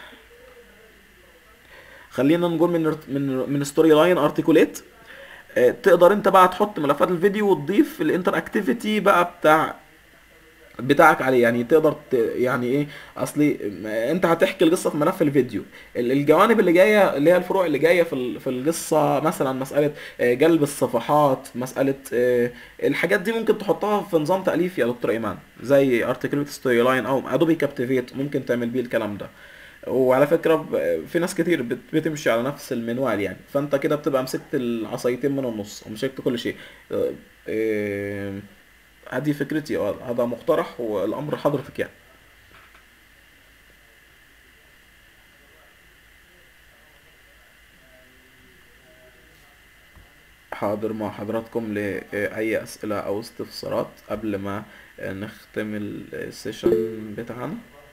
خلينا نقول من من من ستوري لاين ارتكوليت. آه، تقدر انت بقى تحط ملفات الفيديو وتضيف الانتر اكتيفيتي بقى بتاع بتاعك عليه. يعني تقدر ت... يعني ايه، اصلي م- انت هتحكي القصه في ملف الفيديو. ال- الجوانب اللي جايه اللي هي الفروع اللي جايه في ال- في القصه، مثلا مساله آه، جلب الصفحات، مساله آه، الحاجات دي ممكن تحطها في نظام تاليف يا دكتور ايمان، زي ارتكلت ستوري لاين او ادوبي كابتيفيت، ممكن تعمل بيه الكلام ده. وعلى فكرة ب- في ناس كتير بت- بتمشي على نفس المنوال يعني، فانت كده بتبقى مسكت العصايتين من النص ومسكت كل شيء. آه، آه، هذه فكرتي، اه هذا مقترح والامر حضرتك يعني. حاضر مع حضراتكم لأي أسئلة أو استفسارات قبل ما نختم السيشن بتاعنا.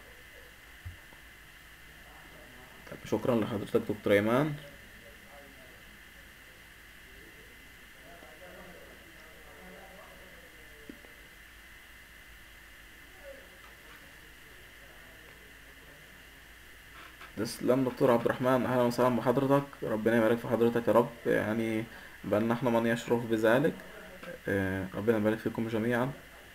طيب شكرا لحضرتك دكتور إيمان. تسلم دكتور عبد الرحمن، اهلا وسهلا بحضرتك، ربنا يبارك في حضرتك يا رب. يعني بل احنا من يشرف بذلك. آه، ربنا يبارك فيكم جميعا.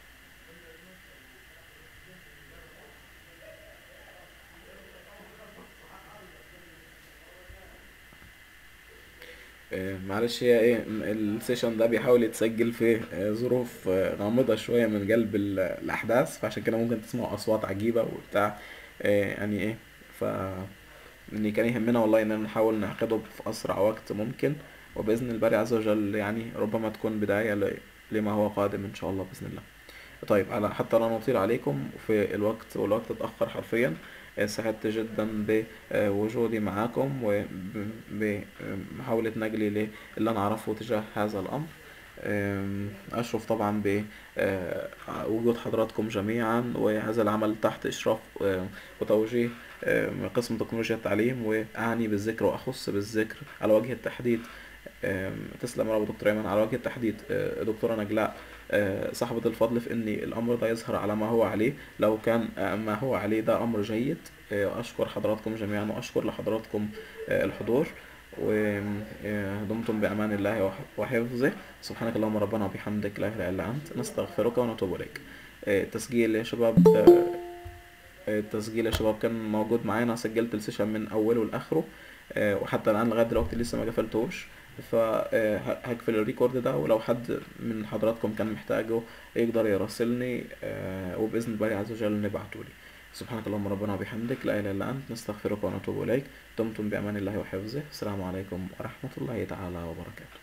آه، معلش هي ايه م- السيشن ده بيحاول يتسجل في آه، ظروف آه، غامضة شوية من قلب ال- الأحداث، فعشان كده ممكن تسمعوا أصوات عجيبة وبتاع. آه، يعني ايه، ف إن كان يهمنا والله إننا نحاول نعقده في أسرع وقت ممكن. وبإذن الباري عز وجل يعني ربما تكون بداية ل- لما هو قادم إن شاء الله بإذن الله. طيب على حتى لا نطيل عليكم في الوقت والوقت اتأخر حرفيا، آه، سعدت جدا بوجودي معاكم وبمحاولة نقلي للي أنا أعرفه تجاه هذا الأمر. آم، أشرف طبعا بوجود حضراتكم جميعا، وهذا العمل تحت إشراف آه، وتوجيه آه، من قسم تكنولوجيا التعليم، وأعني بالذكر وأخص بالذكر على وجه التحديد آم، تسلم يا رب دكتور أيمن، على وجه التحديد آه، دكتورة نجلاء آه، صاحبة الفضل في ان الامر ده يظهر على ما هو عليه. لو كان آه، ما هو عليه ده امر جيد. آه، اشكر حضراتكم جميعا، واشكر لحضراتكم آه، الحضور، ودمتم بامان الله وح- وحفظه. سبحانك اللهم ربنا وبحمدك لا اله الا انت، نستغفرك ونتوب اليك. آه، التسجيل يا شباب آه، التسجيل يا شباب كان موجود معانا، سجلت السيشن من اوله لاخره، آه، وحتى الان لغايه دلوقتي لسه ما قفلتوش. فهقفل الريكورد ده، ولو حد من حضراتكم كان محتاجه يقدر يراسلني، آه، وباذن الله عز وجل نبعته لي. سبحانك اللهم ربنا وبحمدك لا اله الا انت، نستغفرك ونتوب اليك. دمتم بامان الله وحفظه. السلام عليكم ورحمه الله تعالى وبركاته.